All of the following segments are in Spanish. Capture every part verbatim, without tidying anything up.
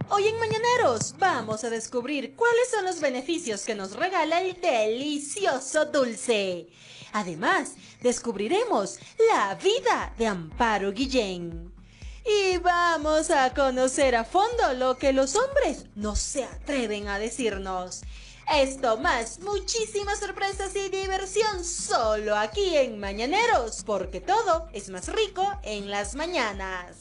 Hoy en Mañaneros vamos a descubrir cuáles son los beneficios que nos regala el delicioso dulce. Además, descubriremos la vida de Amparo Guillén. Y vamos a conocer a fondo lo que los hombres no se atreven a decirnos. Esto más, muchísimas sorpresas y diversión solo aquí en Mañaneros, porque todo es más rico en las mañanas.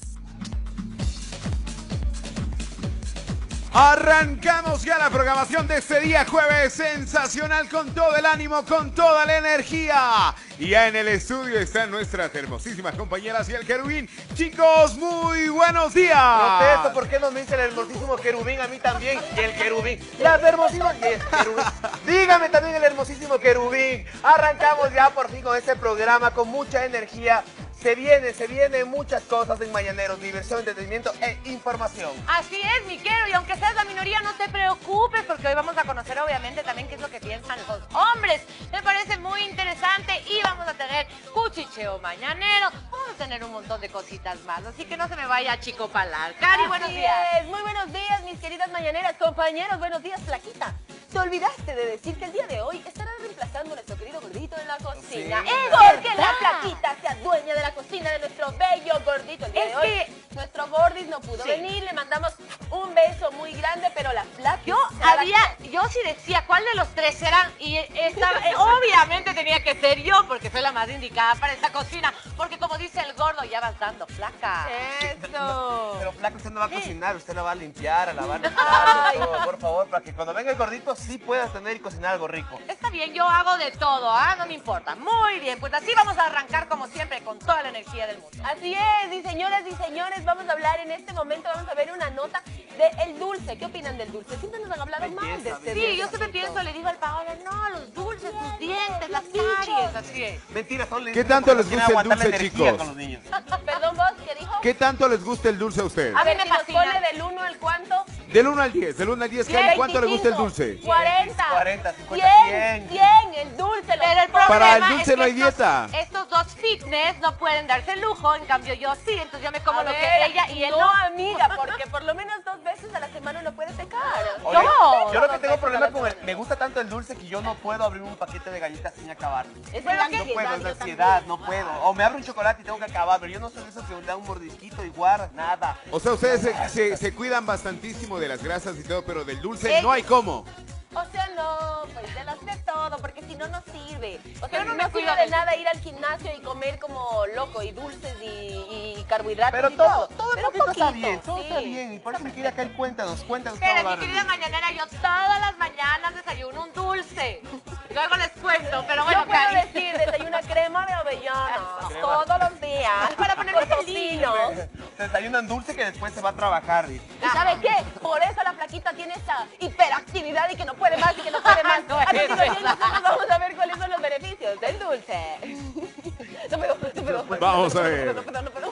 Arrancamos ya la programación de este día jueves sensacional, con todo el ánimo, con toda la energía. Y ya en el estudio están nuestras hermosísimas compañeras y el querubín. Chicos, muy buenos días. Protesto, ¿por qué no me dice el hermosísimo querubín a mí también? Y el querubín, las hermosísimas y el querubín. Dígame también el hermosísimo querubín. Arrancamos ya por fin con este programa con mucha energía. Se viene, se vienen muchas cosas en Mañaneros, diversión, entretenimiento e información. Así es, mi quero, y aunque seas la minoría, no te preocupes, porque hoy vamos a conocer obviamente también qué es lo que piensan los hombres. Me parece muy interesante y vamos a tener cuchicheo mañanero, vamos a tener un montón de cositas más, así que no se me vaya Chico Palar. Cari, buenos días. Es. Muy buenos días, mis queridas mañaneras, compañeros, buenos días, flaquita. Te olvidaste de decir que el día de hoy estará reemplazando a nuestro querido gordito en la cocina. Sí, es porque la flaquita sea dueña de la cocina de nuestro bello gordito. El día Es de hoy, que- nuestro gordis no pudo Sí. venir, le mandamos un beso muy grande, pero la flaquita... Yo había, yo sí decía cuál de los tres eran y estaba, eh, obviamente tenía que ser yo porque soy la más indicada para esta cocina, porque como dice el gordo, ya vas dando flaca. Eso. Pero flaco, usted no va a cocinar, usted la va a limpiar, a lavar los platos, todo, por favor, para que cuando venga el gordito sí puedas tener y cocinar algo rico. Está bien, yo hago de todo, ¿ah? No me importa. Muy bien, pues así vamos a arrancar como siempre con toda la energía del mundo. Así es, y señoras y señores, vamos a hablar en este momento, vamos a ver una nota de el dulce. ¿Qué opinan del dulce? Siempre nos han hablado Belleza, mal de este Sí, dulce. yo siempre pienso, le digo al Paola, no, los dulces, tus dientes, las caries, así es. Mentira, son ¿Qué tanto les gusta el dulce, chicos? Con los niños. Perdón, vos, ¿qué dijo? ¿Qué tanto les gusta el dulce a ustedes? A A mí ver, me si nos fascina. pone del uno al cuánto. Del uno al diez, del uno al diez, cien, ¿cuánto les gusta el dulce? veinticinco, cuarenta, cuarenta, cincuenta, cien, cien. cien, el dulce. lo Pero el pone. problema Para el dulce es que no hay estos- dieta. Estos dos fitness no pueden darse el lujo, en cambio yo sí, entonces yo me como A lo ver, que ella y él no, no. amiga, porque por lo menos dos veces a la semana uno puede pecar. Oye, No. yo lo que tengo problema con el... Me gusta tanto el dulce que yo no puedo abrir un paquete de galletas sin acabar. Es Pero la ¿qué? No puedo, es ansiedad, yo ansiedad, no puedo. O me abro un chocolate y tengo que acabar, pero yo no soy de esos que me dan un mordisquito y guardas nada. O sea, ustedes se, se- se cuidan bastantísimo de las grasas y todo, pero del dulce Eh, no hay cómo. O sea, no, pues de las de todo, porque si no, no sirve. O sea, Yo no no, me sirve cuido de del- nada ir al gimnasio y comer como loco, y dulces y, y carbohidratos Pero y todo, todo. todo el Pero poquito está poquito, bien, todo sí. está bien. Y por eso me quiere acá el cuéntanos, cuéntanos Pero cómo mi van. querida mañanera, yo todas las mañanas desayuno un dulce. Luego les cuento, pero bueno, Yo puedo Cari. decir, desayuna crema de avellana Crema. todos los días. Para ponerme con feliz. tocino. Se desayunan dulce que después se va a trabajar. dice. ¿Y sabe qué? Por eso la flaquita tiene esa hiperactividad y que no puede más y que no puede más. No A es continuación, verdad. nosotros vamos a ver cuáles son los beneficios del dulce. No puedo, no puedo. Vamos a No puedo, ver. no puedo, no puedo.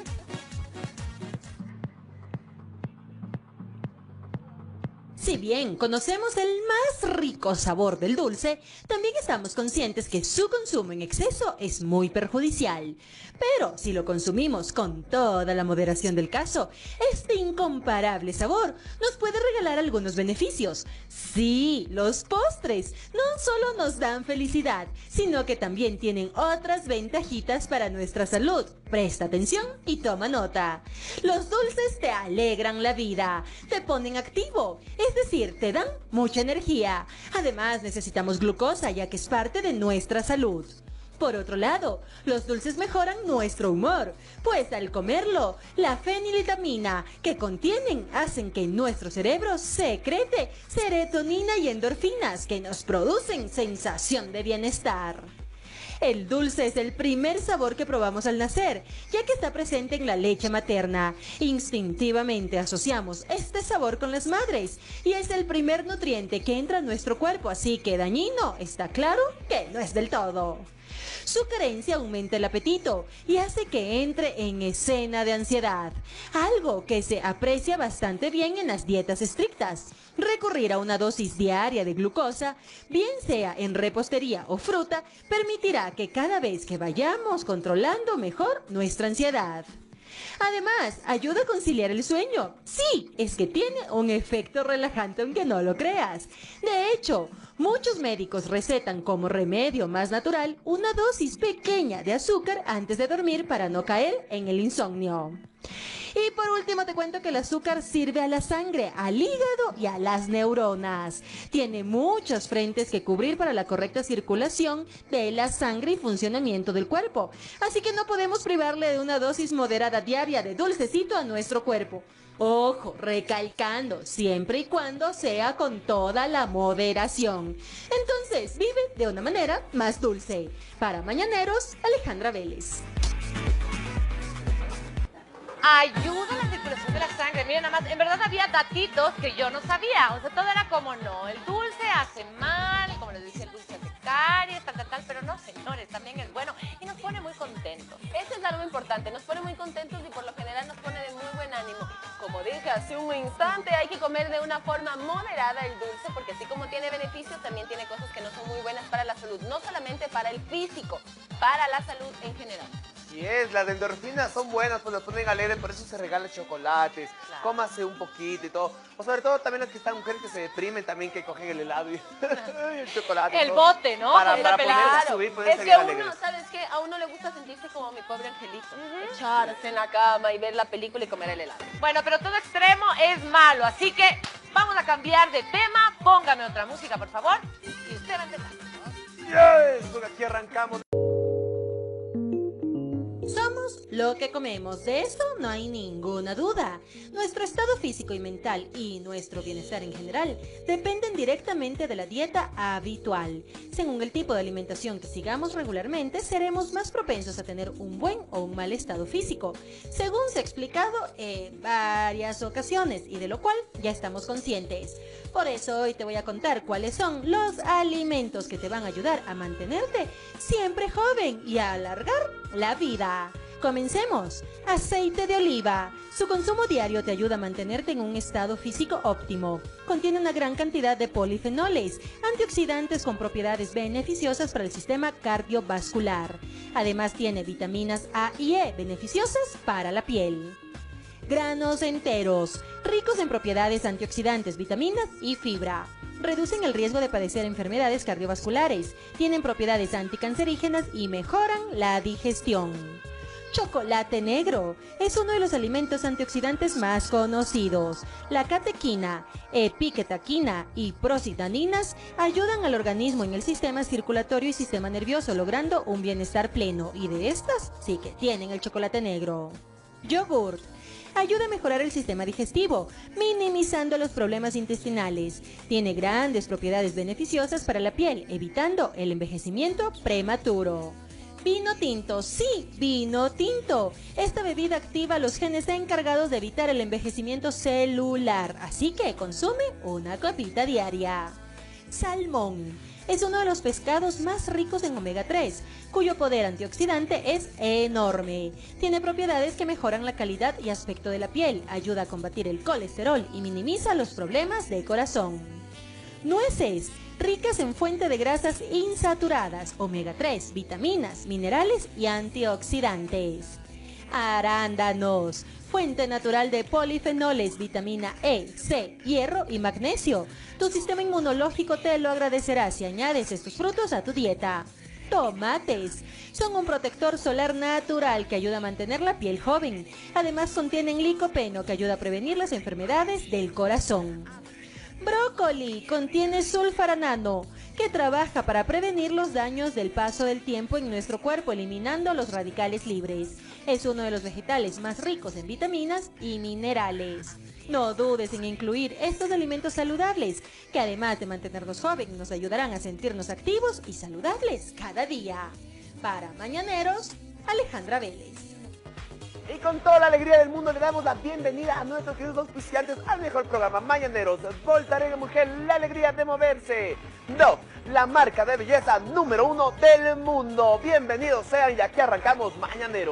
Si bien conocemos el más rico sabor del dulce, también estamos conscientes que su consumo en exceso es muy perjudicial. Pero si lo consumimos con toda la moderación del caso, este incomparable sabor nos puede regalar algunos beneficios. Sí, los postres no solo nos dan felicidad, sino que también tienen otras ventajitas para nuestra salud. Presta atención y toma nota. Los dulces te alegran la vida, te ponen activo, es decir, te dan mucha energía. Además, necesitamos glucosa, ya que es parte de nuestra salud. Por otro lado, los dulces mejoran nuestro humor, pues al comerlo, la feniletamina que contienen hacen que nuestro cerebro secrete serotonina y endorfinas que nos producen sensación de bienestar. El dulce es el primer sabor que probamos al nacer, ya que está presente en la leche materna. Instintivamente asociamos este sabor con las madres y es el primer nutriente que entra a nuestro cuerpo, así que dañino, está claro que no es del todo. Su carencia aumenta el apetito y hace que entre en escena de ansiedad, algo que se aprecia bastante bien en las dietas estrictas. Recurrir a una dosis diaria de glucosa, bien sea en repostería o fruta, permitirá que cada vez que vayamos controlando mejor nuestra ansiedad. Además, ayuda a conciliar el sueño. Sí, es que tiene un efecto relajante aunque no lo creas. De hecho, muchos médicos recetan como remedio más natural una dosis pequeña de azúcar antes de dormir para no caer en el insomnio. Y por último te cuento que el azúcar sirve a la sangre, al hígado y a las neuronas. Tiene muchos frentes que cubrir para la correcta circulación de la sangre y funcionamiento del cuerpo. Así que no podemos privarle de una dosis moderada diaria de dulcecito a nuestro cuerpo. Ojo, recalcando, siempre y cuando sea con toda la moderación. Entonces, vive de una manera más dulce. Para Mañaneros, Alejandra Vélez. Ayuda a la circulación de la sangre. Miren, nada más, en verdad había datitos que yo no sabía. O sea, todo era como no, el dulce hace mal, como les decía, el dulce hace caries, tal, tal, tal. Pero no, señores, también es bueno y nos pone muy contentos. Eso es algo importante, nos pone muy contentos y por lo general nos pone de muy buen ánimo. Como dije hace un instante, hay que comer de una forma moderada el dulce, porque así como tiene beneficios, también tiene cosas que no son muy buenas para la salud. No solamente para el físico, para la salud en general. Y es, las endorfinas son buenas, pues nos ponen alegres, por eso se regalan chocolates, Claro. cómase un poquito y todo. O sobre todo también las que están mujeres que se deprimen también, que cogen el helado y el chocolate. y El todo. bote, ¿no? Para, El para pelado. ponerse a subir, ponerse Es que bien uno, alegres. ¿sabes qué? A uno le gusta sentirse como mi pobre angelito. Echarse en la cama y ver la película y comer el helado. Bueno, pero todo extremo es malo, así que vamos a cambiar de tema. Póngame otra música, por favor. Y usted va a empezar. Yes, pues aquí arrancamos. Somos lo que comemos, de eso no hay ninguna duda. Nuestro estado físico y mental y nuestro bienestar en general dependen directamente de la dieta habitual. Según el tipo de alimentación que sigamos regularmente, seremos más propensos a tener un buen o un mal estado físico, según se ha explicado en varias ocasiones y de lo cual ya estamos conscientes. Por eso hoy te voy a contar cuáles son los alimentos que te van a ayudar a mantenerte siempre joven y a alargar la vida. Comencemos. Aceite de oliva. Su consumo diario te ayuda a mantenerte en un estado físico óptimo. Contiene una gran cantidad de polifenoles, antioxidantes con propiedades beneficiosas para el sistema cardiovascular. Además tiene vitaminas A y E beneficiosas para la piel. Granos enteros, ricos en propiedades antioxidantes, vitaminas y fibra. Reducen el riesgo de padecer enfermedades cardiovasculares, tienen propiedades anticancerígenas y mejoran la digestión. Chocolate negro es uno de los alimentos antioxidantes más conocidos. La catequina, epiquetaquina y procitaninas ayudan al organismo en el sistema circulatorio y sistema nervioso, logrando un bienestar pleno. Y de estas sí que tienen el chocolate negro. Yogurt. Ayuda a mejorar el sistema digestivo, minimizando los problemas intestinales. Tiene grandes propiedades beneficiosas para la piel, evitando el envejecimiento prematuro. Vino tinto, sí, vino tinto. Esta bebida activa los genes encargados de evitar el envejecimiento celular, así que consume una copita diaria. Salmón. Es uno de los pescados más ricos en omega tres, cuyo poder antioxidante es enorme. Tiene propiedades que mejoran la calidad y aspecto de la piel, ayuda a combatir el colesterol y minimiza los problemas de corazón. Nueces, ricas en fuente de grasas insaturadas, omega tres, vitaminas, minerales y antioxidantes. Arándanos, fuente natural de polifenoles, vitamina E, C, hierro y magnesio. Tu sistema inmunológico te lo agradecerá si añades estos frutos a tu dieta. Tomates. Son un protector solar natural que ayuda a mantener la piel joven. Además contienen licopeno que ayuda a prevenir las enfermedades del corazón. Brócoli contiene sulfaranano, que trabaja para prevenir los daños del paso del tiempo en nuestro cuerpo, eliminando los radicales libres. Es uno de los vegetales más ricos en vitaminas y minerales. No dudes en incluir estos alimentos saludables, que además de mantenernos jóvenes, nos ayudarán a sentirnos activos y saludables cada día. Para Mañaneros, Alejandra Vélez. Y con toda la alegría del mundo le damos la bienvenida a nuestros queridos auspiciantes al mejor programa Mañaneros. Voltarega Mujer, la alegría de moverse. Dove, la marca de belleza número uno del mundo. Bienvenidos sean y aquí arrancamos Mañaneros.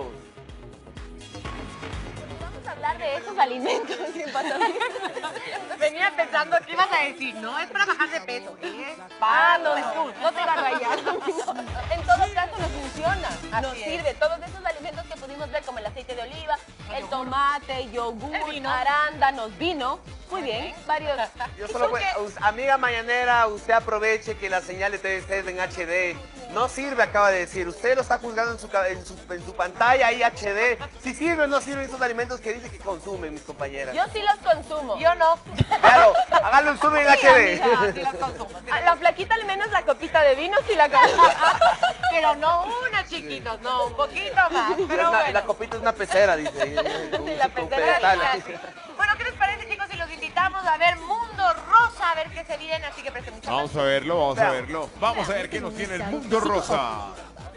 Vamos a hablar de esos alimentos. Venía pensando que ibas a decir, no, es para bajar de peso. ¿Eh? Ah, no, no, no te va a rayar. No. En todo caso nos funciona, Así nos es. sirve. Todos esos alimentos que pudimos ver, como el aceite de oliva, el tomate, yogur, arándanos, vino. Muy bien, varios. Yo solo puedo, amiga mañanera, usted aproveche que la señal de T V C es en H D. No sirve, acaba de decir. Usted lo está juzgando en su, en su, en su pantalla ahí H D. Si sirve o no sirven esos alimentos que dice que consumen mis compañeras. Yo sí los consumo. Yo no. Claro, háganle un zoom en H D. Amiga, sí las consumo, sí A las la flaquita al menos la copita de vino sí la consumo. Pero no una, chiquitos, no, un poquito más. Es Pero una- bueno. La copita es una pecera, dice. Sí, la Con pecera pedestales. Casi. Bueno, ¿qué les parece, chicos? Si los invitamos a ver Mundo Rosa, a ver qué se viene, así que presten mucha Vamos a verlo, vamos a verlo. Vamos a ver qué nos tiene el mundo rosa.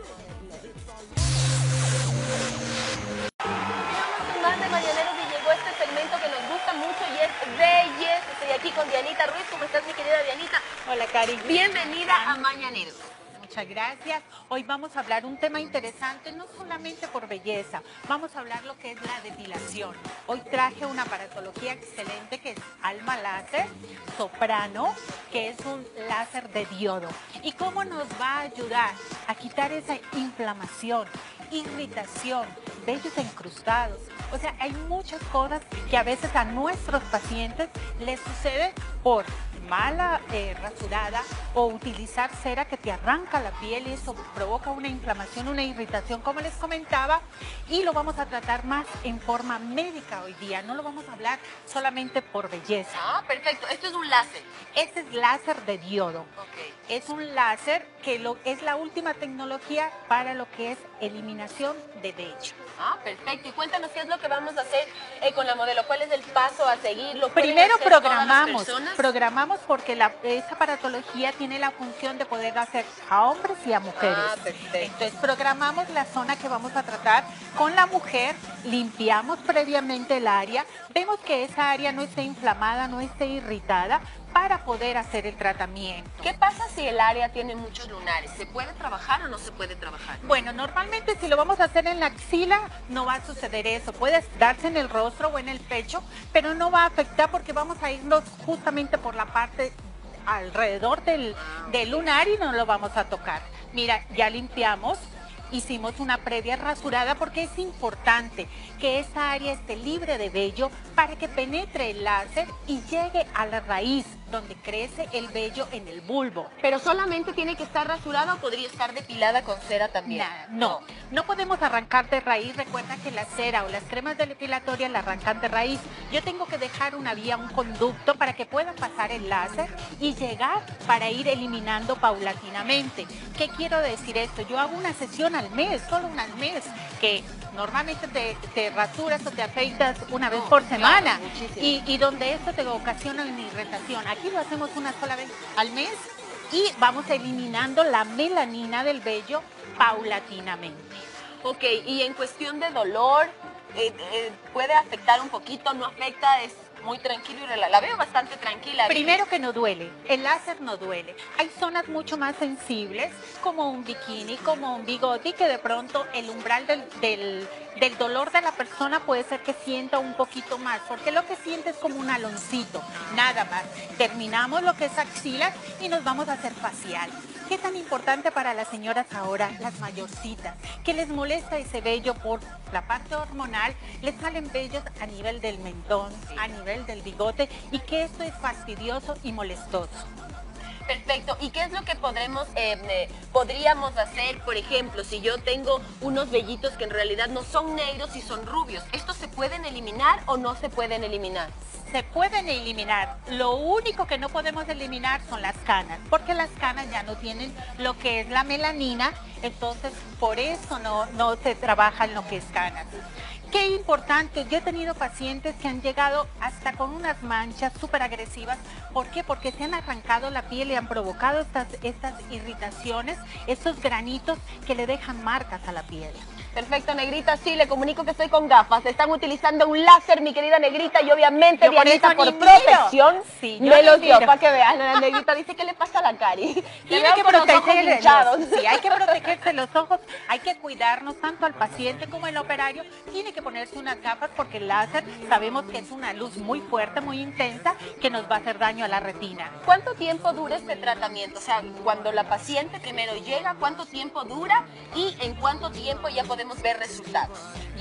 Sigamos más de Mañaneros y llegó este segmento que nos gusta mucho y es Belleza. Estoy aquí con Dianita Ruiz. ¿Cómo estás, mi querida Dianita? Hola, Cari. Bienvenida a Mañaneros. Muchas gracias. Hoy vamos a hablar un tema interesante, no solamente por belleza, vamos a hablar lo que es la depilación. Hoy traje una aparatología excelente que es Alma Láser Soprano, que es un láser de diodo. ¿Y cómo nos va a ayudar a quitar esa inflamación, irritación, vellos encrustados? O sea, hay muchas cosas que a veces a nuestros pacientes les sucede por mala eh, rasurada o utilizar cera que te arranca la piel y eso provoca una inflamación, una irritación, como les comentaba, y lo vamos a tratar más en forma médica hoy día, no lo vamos a hablar solamente por belleza. Ah, perfecto. Esto es un láser. Este es láser de diodo. Ok. Es un láser que lo, es la última tecnología para lo que es eliminación de vello. Ah, perfecto. Y cuéntanos qué es lo que vamos a hacer eh, con la modelo. ¿Cuál es el paso a seguir? ¿Lo pueden Primero hacer todas las programamos, personas? programamos porque la, esa aparatología tiene la función de poder hacer a hombres y a mujeres. Ah, perfecto. Entonces programamos la zona que vamos a tratar con la mujer, limpiamos previamente el área, vemos que esa área no esté inflamada, no esté irritada, para poder hacer el tratamiento. ¿Qué pasa si el área tiene muchos lunares? ¿Se puede trabajar o no se puede trabajar? Bueno, normalmente si lo vamos a hacer en la axila no va a suceder eso. Puede darse en el rostro o en el pecho, pero no va a afectar porque vamos a irnos justamente por la parte alrededor del, del lunar y no lo vamos a tocar. Mira, ya limpiamos. Hicimos una previa rasurada porque es importante que esa área esté libre de vello para que penetre el láser y llegue a la raíz donde crece el vello en el bulbo. ¿Pero solamente tiene que estar rasurada o podría estar depilada con cera también? Nada, no, no podemos arrancar de raíz. Recuerda que la cera o las cremas depilatorias la arrancan de raíz. Yo tengo que dejar una vía, un conducto para que pueda pasar el láser y llegar para ir eliminando paulatinamente. ¿Qué quiero decir esto? Yo hago una sesión al mes, solo una al mes, que normalmente te, te rasuras o te afeitas una vez por semana, claro, muchísimo. y, y donde esto te ocasiona una irritación. Aquí lo hacemos una sola vez al mes y vamos eliminando la melanina del vello paulatinamente. Ok, y en cuestión de dolor, eh, eh, ¿puede afectar un poquito? ¿No afecta? ¿Es muy tranquilo y relajado? La veo bastante tranquila. Primero que no duele, el láser no duele. Hay zonas mucho más sensibles, como un bikini, como un bigote, que de pronto el umbral del, del, del dolor de la persona puede ser que sienta un poquito más, porque lo que siente es como un aloncito, nada más. Terminamos lo que es axilas y nos vamos a hacer facial. ¿Qué tan importante para las señoras ahora, las mayorcitas, que les molesta ese vello por la parte hormonal? Les salen vellos a nivel del mentón, a nivel del bigote, y que esto es fastidioso y molestoso. Perfecto. ¿Y qué es lo que podremos, eh, eh, podríamos hacer, por ejemplo, si yo tengo unos vellitos que en realidad no son negros y son rubios? ¿Estos se pueden eliminar o no se pueden eliminar? Se pueden eliminar. Lo único que no podemos eliminar son las canas, porque las canas ya no tienen lo que es la melanina, entonces por eso no, no se trabaja en lo que es canas. Qué importante, yo he tenido pacientes que han llegado hasta con unas manchas súper agresivas. ¿Por qué? Porque se han arrancado la piel y han provocado estas, estas irritaciones, estos granitos que le dejan marcas a la piel. Perfecto, Negrita, sí, le comunico que estoy con gafas. Están utilizando un láser, mi querida Negrita, y obviamente Yo por Dianita, eso por ni miro. protección, Sí, yo me ni los dio, miro. para que vean. La Negrita dice, ¿qué le pasa a la Cari? Le Tiene veo que con los ojos protegerse, hinchados. sí, hay que protegerse los ojos, hay que cuidarnos tanto al paciente como el operario. Tiene que ponerse unas gafas porque el láser sabemos que es una luz muy fuerte, muy intensa, que nos va a hacer daño a la retina. ¿Cuánto tiempo dura este tratamiento? O sea, cuando la paciente primero llega, ¿cuánto tiempo dura y en cuánto tiempo ya podemos ver resultados? Ya,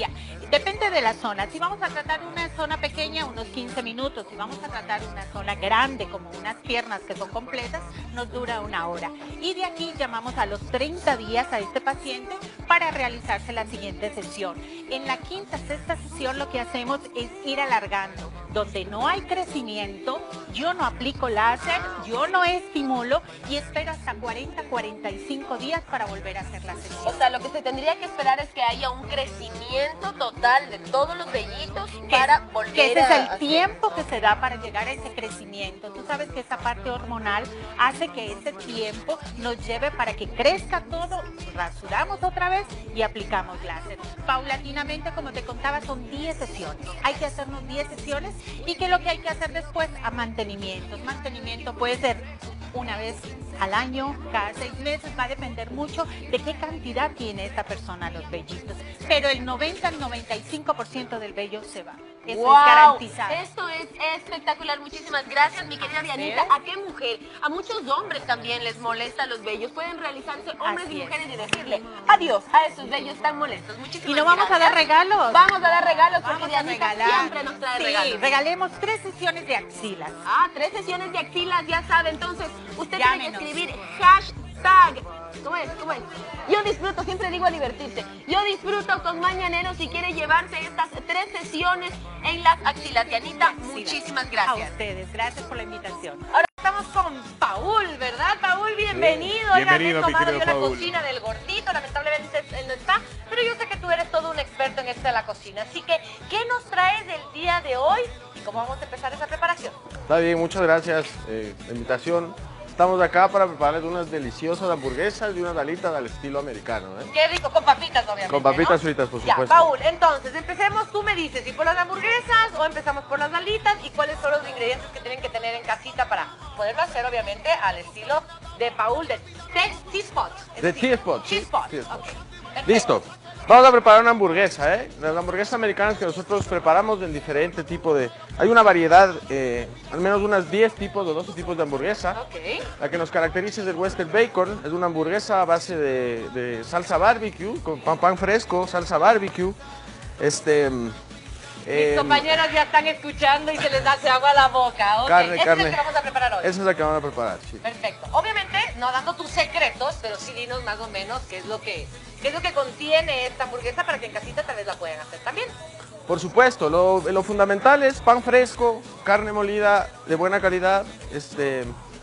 Depende de la zona. Si vamos a tratar una zona pequeña, unos quince minutos. Si vamos a tratar una zona grande, como unas piernas que son completas, nos dura una hora. Y de aquí llamamos a los treinta días a este paciente para realizarse la siguiente sesión. En la quinta, sexta sesión lo que hacemos es ir alargando. Donde no hay crecimiento, yo no aplico láser, yo no estimulo y espero hasta cuarenta, cuarenta y cinco días para volver a hacer la sesión. O sea, lo que se tendría que esperar es que haya un crecimiento total de todos los vellitos Que- para volver que ese es a el hacer- tiempo que se da para llegar a ese crecimiento. Tú sabes que esa parte hormonal hace que ese tiempo nos lleve para que crezca todo, rasuramos otra vez y aplicamos láser. Paulatinamente, como te contaba, son diez sesiones. Hay que hacernos diez sesiones y que lo que hay que hacer después a mantenimientos. Mantenimiento puede ser una vez al año, cada seis meses, va a depender mucho de qué cantidad tiene esta persona los vellitos. Pero el noventa al noventa y cinco por ciento del vello se va. Eso ¡Wow! es garantizado. Esto es espectacular. Muchísimas gracias, mi querida Dianita. ¿A qué mujer? A muchos hombres también les molesta los vellos. Pueden realizarse hombres Así y es. mujeres y decirle adiós a esos vellos tan molestos. Muchísimas Y no vamos a dar gracias. regalos. Vamos a dar regalos porque Vamos a Dianita regalar. siempre nos trae Sí, regalos. regalemos tres sesiones de axilas. Ah, tres sesiones de axilas, ya sabe. Entonces, usted tiene Llámenos. que escribir hashtag. ¿Cómo es? ¿Cómo es? Yo disfruto, siempre digo a divertirse. Yo disfruto con Mañanero si quiere llevarse estas tres sesiones en las axilas. Dianita, muchísimas A gracias. ustedes, gracias por la invitación. Ahora estamos con Paul, ¿verdad? Paul, bienvenido. Sí, Oiga, me he bienvenido, mi tomado querido yo la Paul. cocina del gordito, lamentablemente él no está, pero yo sé que tú eres todo un experto en esta de la cocina. Así que, ¿qué nos traes del día de hoy y cómo vamos a empezar esa preparación? Está bien, muchas gracias eh, la invitación. Estamos acá para preparar unas deliciosas hamburguesas y unas alitas al estilo americano. ¿eh? Qué rico, con papitas, obviamente. Con papitas ¿no? fritas, por Ya, supuesto. Paul, entonces empecemos. Tú me dices si por las hamburguesas o empezamos por las alitas y cuáles son los ingredientes que tienen que tener en casita para poderlo hacer, obviamente, al estilo de Paul de T-Spot. De T-Spot, sí, T-Spot. T-Spot. Ok, perfecto. Listo. Vamos a preparar una hamburguesa, ¿eh? Las hamburguesas americanas que nosotros preparamos en diferente tipo de... Hay una variedad, eh, al menos unas diez tipos o doce tipos de hamburguesa. Ok. La que nos caracteriza es el Western Bacon. Es una hamburguesa a base de, de salsa barbecue, con pan, pan fresco, salsa barbecue. Este... Mis eh, compañeros ya están escuchando y se les hace agua a la boca. Ok, Carne, ese carne. es el que vamos a preparar hoy. Esa es la que vamos a preparar, sí. Perfecto. Obviamente, no dando tus secretos, pero sí dinos más o menos qué es lo que, qué es lo que contiene esta hamburguesa para que en casita tal vez la puedan hacer también. Por supuesto, lo, lo fundamental es pan fresco, carne molida de buena calidad, este,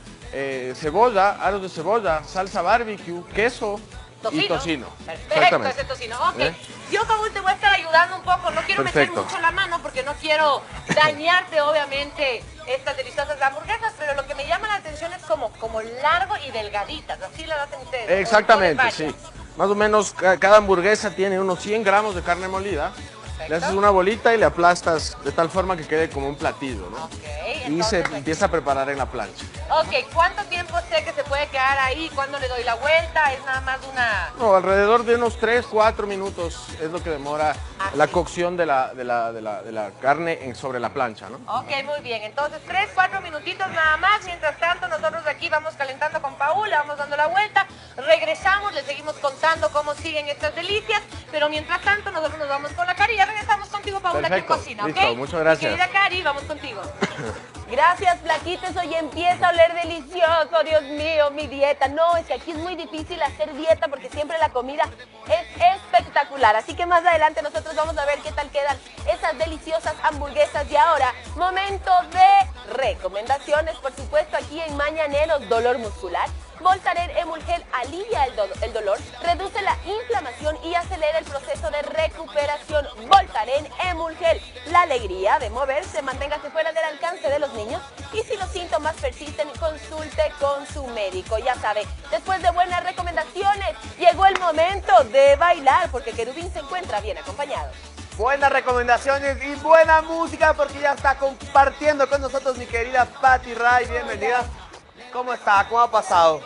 eh, cebolla, aros de cebolla, salsa barbecue, queso y tocino. Perfecto, ese tocino. Ok. ¿Eh? Yo, Paul, te voy a estar ayudando un poco. No quiero Perfecto. meter mucho la mano porque no quiero dañarte, obviamente, estas deliciosas hamburguesas, pero lo que me llama la atención es como, como largo y delgaditas. Así las hacen ustedes. ¿no? Exactamente, Ponen sí. varias. Más o menos ca- cada hamburguesa tiene unos cien gramos de carne molida. Le haces una bolita y le aplastas de tal forma que quede como un platillo, ¿no? Ok, Y se entonces, empieza a preparar en la plancha. ok, ¿cuánto tiempo sé que se puede quedar ahí? ¿Cuándo le doy la vuelta? Es nada más una... No, alrededor de unos tres, cuatro minutos es lo que demora Ah, la sí. cocción de la, de la, de la, de la carne en- sobre la plancha, ¿no? Ok, muy bien. Entonces, tres, cuatro minutitos nada más. Mientras tanto, nosotros aquí vamos calentando con Paul, le vamos dando la vuelta. Regresamos, le seguimos contando cómo siguen estas delicias. Pero mientras tanto, nosotros nos vamos con la Cari. Ya regresamos contigo, Paul, aquí en Perfecto, cocina, ¿ok? listo, muchas gracias. Mi querida Cari, vamos contigo. Gracias, flaquitos. Hoy empieza a oler delicioso, Dios mío, mi dieta. No, es que aquí es muy difícil hacer dieta porque siempre la comida es espectacular. Así que más adelante nosotros vamos a ver qué tal quedan esas deliciosas hamburguesas. Y ahora, momento de recomendaciones, por supuesto, aquí en Mañaneros. Dolor muscular. Voltaren Emulgel alivia el, do el dolor, reduce la inflamación y acelera el proceso de recuperación. Voltaren Emulgel, la alegría de moverse, manténgase fuera del alcance de los niños y si los síntomas persisten, consulte con su médico. Ya sabe, después de buenas recomendaciones, llegó el momento de bailar porque Querubín se encuentra bien acompañado. Buenas recomendaciones y buena música porque ya está compartiendo con nosotros mi querida Patti Ray. Bienvenida. ¿Cómo está? ¿Cómo ha pasado?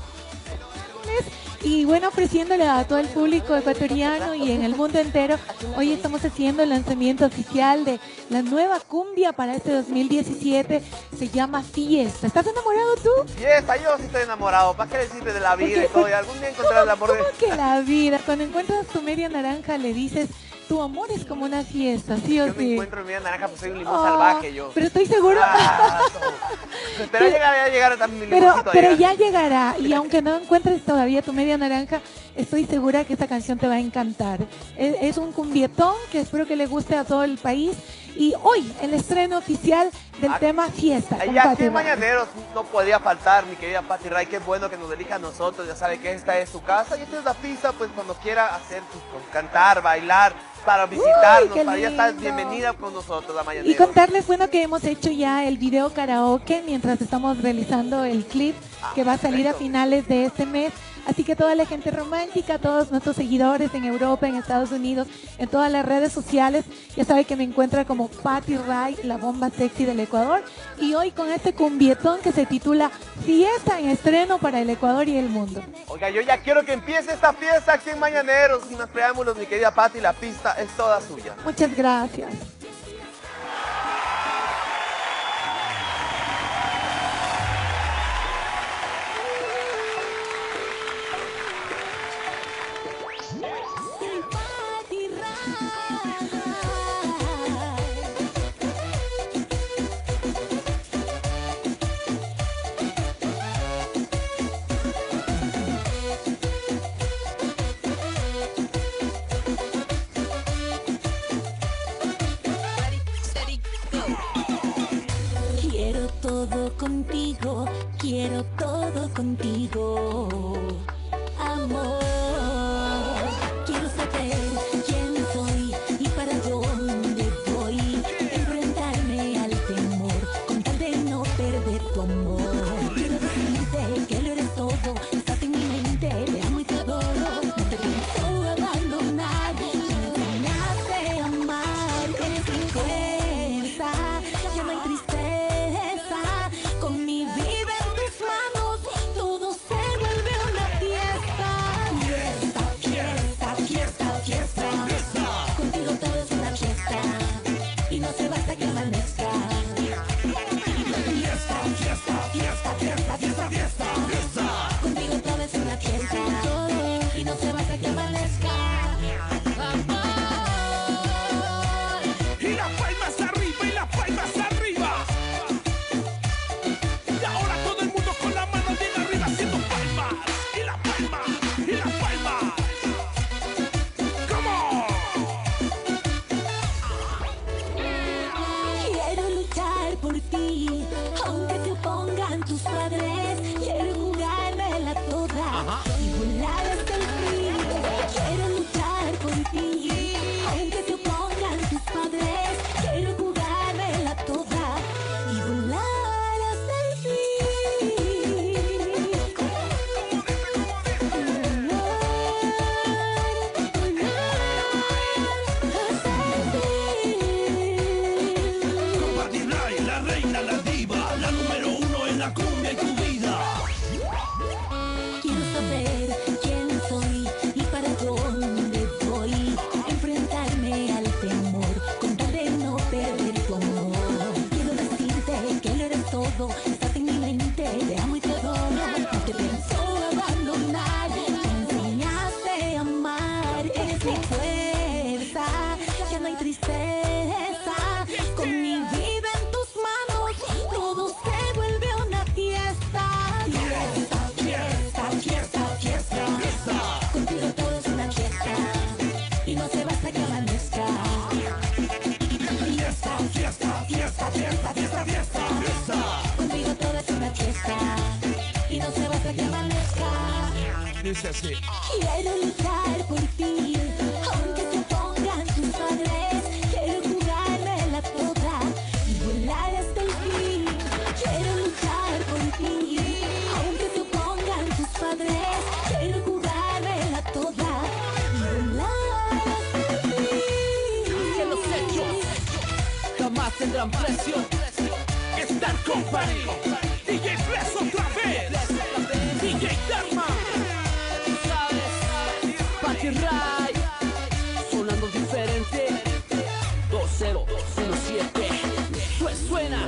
Y bueno, ofreciéndole a todo el público ecuatoriano y en el mundo entero, hoy estamos haciendo el lanzamiento oficial de la nueva cumbia para este dos mil diecisiete, se llama Fiesta. ¿Estás enamorado tú? Fiesta, yo sí estoy enamorado. ¿Para qué decirte de la vida y Porque- todo? Y algún día encontrar el amor de... ¿Cómo que la vida? Cuando encuentras tu media naranja le dices tu amor es como una fiesta, ¿sí o Yo me sí? encuentro en media naranja, pues soy un limón Oh, salvaje yo. Pero estoy segura. Ah, pero llegar, ya llegar también mi Pero, limoncito pero allá. ya llegará, y aunque no encuentres todavía tu media naranja, estoy segura que esta canción te va a encantar. Es, es un cumbietón que espero que le guste a todo el país. Y hoy, el estreno oficial del Ah, tema Fiesta. con Y aquí Patti en Ray. Mañaneros no podía faltar mi querida Patti Ray, qué bueno que nos elija a nosotros, ya sabe que esta es su casa y esta es la pista, pues cuando quiera hacer, pues, con- cantar, bailar, para visitarnos, qué para ya estar lindo. bienvenida con nosotros a Mañaneros. Y contarles, bueno, que hemos hecho ya el video karaoke mientras estamos realizando el clip que va a salir a finales de este mes. Así que toda la gente romántica, todos nuestros seguidores en Europa, en Estados Unidos, en todas las redes sociales, ya sabe que me encuentra como Patti Ray, la bomba sexy del Ecuador. Y hoy con este cumbietón que se titula Fiesta en estreno para el Ecuador y el mundo. Oiga, yo ya quiero que empiece esta fiesta aquí en Mañaneros, sin más preámbulos, mi querida Patti, la pista es toda suya. Muchas gracias. Quiero todo contigo, quiero todo contigo, amor. Quiero saber quién soy y para dónde voy, enfrentarme al temor con tal de no perder tu amor. Quiero decirte que lo eres todo, estás en mi mente, te amo y te adoro, no te pienso abandonar, me enseñaste a amar, eres mi fuerza, ya no hay tristeza, con mi vida en tus manos, todo se vuelve una fiesta. Fiesta, fiesta, fiesta, fiesta, contigo todo es una fiesta, y no se basta que amanezca. Fiesta, fiesta, fiesta, fiesta, fiesta, fiesta, fiesta, contigo todo es una fiesta, y no se basta que amanezca. Y las palmas arriba, y las palmas arriba. Y ahora todo el mundo con las manos bien arriba haciendo palmas. Y las palmas, y las palmas. Come on. Quiero luchar por ti, aunque te opongan tus padres. Quiero jugármela toda y volar hasta el fin. Quiero luchar por ti, aunque te opongan tus padres. Quiero jugármela toda y volar hasta el fin. Con Patti Ray, la reina, la diva, la número uno en la cumbia y tu vida. Quiero saber quién soy y para dónde voy, enfrentarme al temor con tal de no perder tu amor. Quiero decirte que lo eres todo, estás en mi mente, te amo y te adoro, no te pienso abandonar, me enseñaste a amar, eres mi fuerza, ya no hay tristeza, con mi vida en tus manos, todo se vuelve una fiesta. Fiesta, fiesta, fiesta, fiesta, fiesta, contigo todo es una fiesta, y no se basta que amanezca. Fiesta, fiesta, fiesta, fiesta, fiesta, fiesta, fiesta, contigo todo es una fiesta, y no se basta que amanezca. Dice así. Quiero luchar por ti, aunque te opongan tus padres. Quiero jugármela toda y volar hasta el fin. Quiero luchar por ti, aunque te opongan tus padres. Quiero jugármela toda y volar hasta el fin. Que los hechos jamás tendrán precio. Star Company, D J Flex otra vez, D J Dharma, tú sabes, Patti Ray, sonando diferente, dos cero uno siete, pues suena.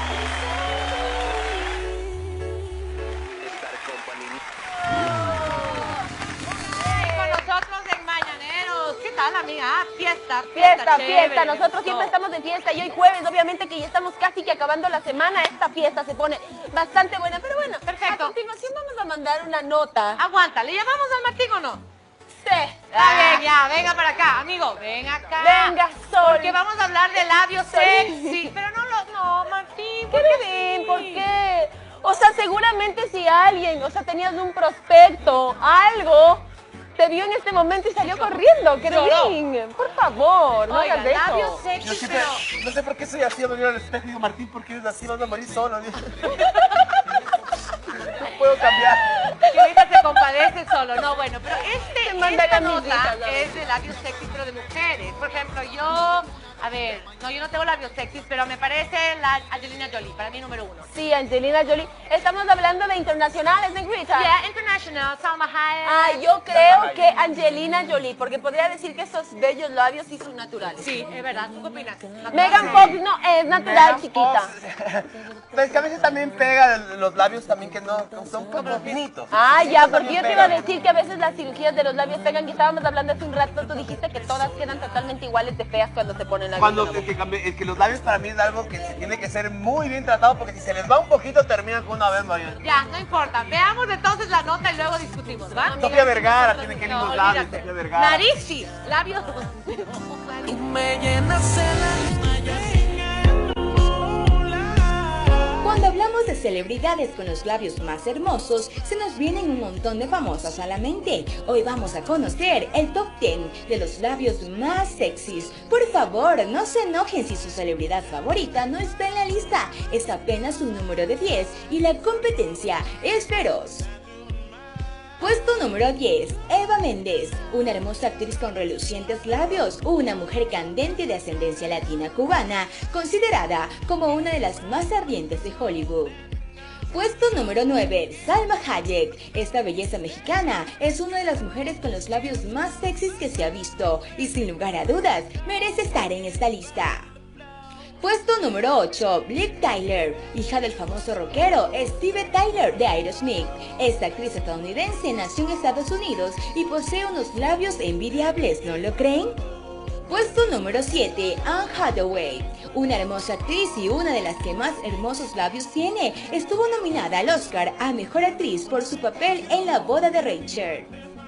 Star Company. tal, amiga? Ah, fiesta, fiesta, Fiesta, chévere, fiesta, me nosotros gustó. siempre estamos de fiesta y hoy jueves, obviamente que ya estamos casi que acabando la semana, esta fiesta se pone bastante buena, pero bueno, Perfecto. a continuación vamos a mandar una nota. Aguanta, ¿le llamamos al Martín o no? Sí. Está bien, ya, venga para acá, amigo, ven acá. Venga, Sol. Porque vamos a hablar de labios sexy, pero no lo, no, Martín, ¿por qué Querubín, sí? ¿por qué? O sea, seguramente si alguien, o sea, tenías un prospecto, algo, te vio en este momento y salió corriendo, Querubín. Por favor, no Oiga, hagas eso. labios Yo sexy, siempre, pero... no sé por qué soy así, me miro al espejo y digo, Martín, ¿por qué eres así? Vas a morir solo. No puedo cambiar. Que ahorita se compadece solo, no, bueno, pero este, Te mandaré esta a mis nota hijas, ¿no? es de labios sexy, pero de mujeres. Por ejemplo, yo, a ver, no, yo no tengo labios sexy, pero me parece la Angelina Jolie, para mí número uno. Sí, Angelina Jolie. Estamos hablando de internacionales, Negrita. Yeah, International, Salma Hayek. Ah, yo creo que Angelina Jolie, porque podría decir que esos bellos labios sí son naturales. Sí, es verdad, ¿tú qué opinas? Megan Fox no es natural, Megan chiquita. Fox. Pero es que a veces también pega los labios también que no que son como finitos. Ah, ya, Finitos porque yo también te iba a pegan. decir que a veces las cirugías de los labios pegan, que estábamos hablando hace un rato, tú dijiste que todas quedan totalmente iguales de feas cuando se ponen labios. Cuando en la el que, boca. cambie- el que los labios para mí es algo que se tiene que ser muy bien tratado porque si se les va un poquito terminan con una vez, Mariana. Ya, no importa. Veamos entonces la nota y luego discutimos, ¿va? Sofía Vergara tiene que lindos No, labios, olvídate. Sofía Vergara. Nariz, sí. Labios. Tú me llenas el alma. Cuando hablamos de celebridades con los labios más hermosos, se nos vienen un montón de famosas a la mente. Hoy vamos a conocer el top diez de los labios más sexys. Por favor, no se enojen si su celebridad favorita no está en la lista. Es apenas un número de diez y la competencia es feroz. Puesto número diez, Eva Méndez, una hermosa actriz con relucientes labios, una mujer candente de ascendencia latina cubana, considerada como una de las más ardientes de Hollywood. Puesto número nueve, Salma Hayek. Esta belleza mexicana es una de las mujeres con los labios más sexys que se ha visto y sin lugar a dudas merece estar en esta lista. Puesto número ocho, Liv Tyler, hija del famoso rockero Steve Tyler de Aerosmith. Esta actriz estadounidense nació en Estados Unidos y posee unos labios envidiables, ¿no lo creen? Puesto número siete, Anne Hathaway, una hermosa actriz y una de las que más hermosos labios tiene. Estuvo nominada al Oscar a Mejor Actriz por su papel en La boda de Rachel.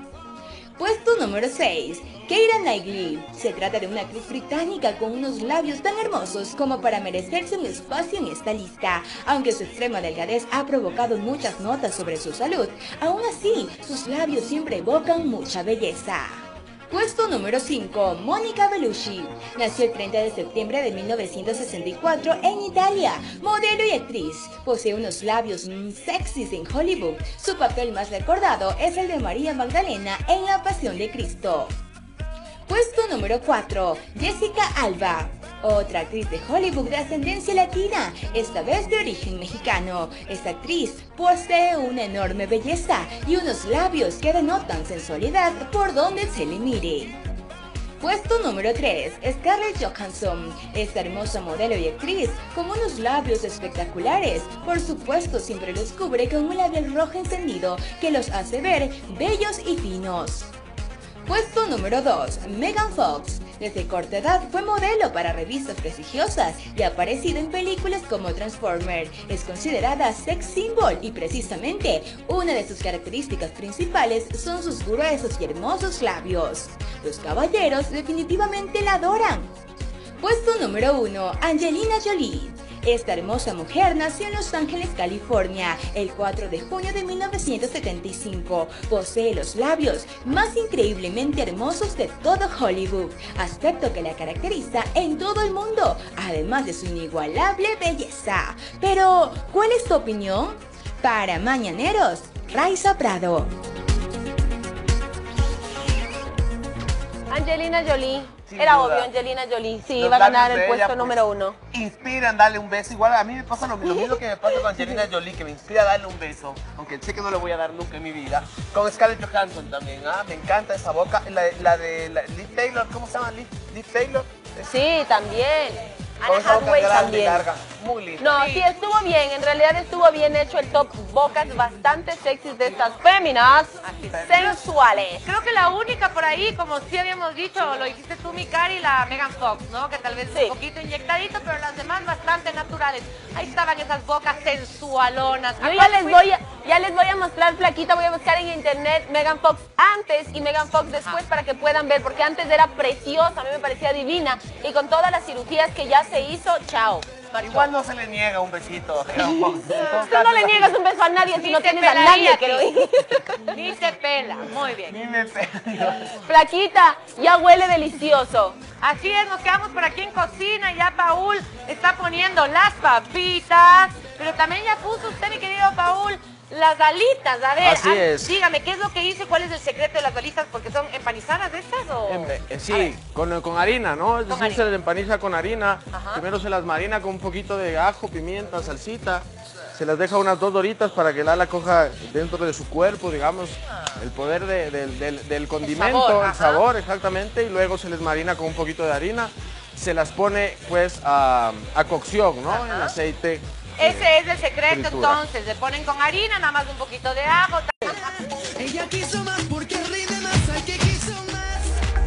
Puesto número seis, Keira Knightley. Se trata de una actriz británica con unos labios tan hermosos como para merecerse un espacio en esta lista. Aunque su extrema delgadez ha provocado muchas notas sobre su salud, aún así, sus labios siempre evocan mucha belleza. Puesto número cinco, Monica Bellucci. Nació el treinta de septiembre de mil novecientos sesenta y cuatro en Italia, modelo y actriz. Posee unos labios mm, sexys en Hollywood. Su papel más recordado es el de María Magdalena en La Pasión de Cristo. Puesto número cuatro, Jessica Alba. Otra actriz de Hollywood de ascendencia latina, esta vez de origen mexicano. Esta actriz posee una enorme belleza y unos labios que denotan sensualidad por donde se le mire. Puesto número tres, Scarlett Johansson. Esta hermosa modelo y actriz con unos labios espectaculares. Por supuesto, siempre los cubre con un labial rojo encendido que los hace ver bellos y finos. Puesto número dos, Megan Fox. Desde corta edad fue modelo para revistas prestigiosas y ha aparecido en películas como Transformer. Es considerada sex symbol y precisamente una de sus características principales son sus gruesos y hermosos labios. Los caballeros definitivamente la adoran. Puesto número uno, Angelina Jolie. Esta hermosa mujer nació en Los Ángeles, California, el cuatro de junio de mil novecientos setenta y cinco. Posee los labios más increíblemente hermosos de todo Hollywood, aspecto que la caracteriza en todo el mundo, además de su inigualable belleza. Pero, ¿cuál es tu opinión? Para Mañaneros, Raiza Prado. Angelina Jolie. Sin Era duda. obvio, Angelina Jolie. Sí, Los iba a ganar labios el de puesto ella, pues, número uno. Inspiran darle un beso. Igual a mí me pasa lo, lo mismo que me pasa con Angelina Jolie, que me inspira darle un beso, aunque sé que no le voy a dar nunca en mi vida. Con Scarlett Johansson también, ¿ah? Me encanta esa boca. La, la de la, Liv Taylor, ¿cómo se llama? Liv, Liv Taylor. Sí, también. Con Anne esa boca Hathaway grande, también. larga. muy lindo. No, sí estuvo bien, en realidad estuvo bien hecho el top bocas bastante sexys de estas féminas sensuales. Creo que la única por ahí, como sí habíamos dicho, lo dijiste tú, mi Cari, la Megan Fox, ¿no? Que tal vez Sí. un poquito inyectadito, pero las demás bastante naturales. Ahí estaban esas bocas sensualonas. Yo ya les voy a, ya les voy a mostrar, flaquita, voy a buscar en internet Megan Fox antes y Megan Fox después para que puedan ver, porque antes era preciosa, a mí me parecía divina, y con todas las cirugías que ya se hizo, chao. Igual no se le niega un besito. Tú no le niegas un beso a nadie si Ni no te tienes a pelaría nadie a que ti. lo diga. Ni se pela, muy bien. Ni me pega. Flaquita, ya huele delicioso. Así es, nos quedamos por aquí en cocina, ya Paul está poniendo las papitas, pero también ya puso usted, mi querido Paul, las alitas. A ver, Así ah, es. dígame, ¿qué es lo que hice? ¿Cuál es el secreto de las alitas? Porque son empanizadas estas o... Em, Eh, A sí, ver. con, con harina, ¿no? Es Con decir, harina. se les empaniza con harina. Ajá. Primero se las marina con un poquito de ajo, pimienta, salsita. Se las deja unas dos horitas para que la ala coja dentro de su cuerpo, digamos, el poder de- del- del, del condimento, sabor, el ajá. sabor, exactamente. Y luego se les marina con un poquito de harina. Se las pone, pues, a, a cocción, ¿no? En aceite. Ese es el secreto, fritura. entonces. Le ponen con harina, nada más un poquito de ajo. Ella quiso más porque rinde más al que quiso más.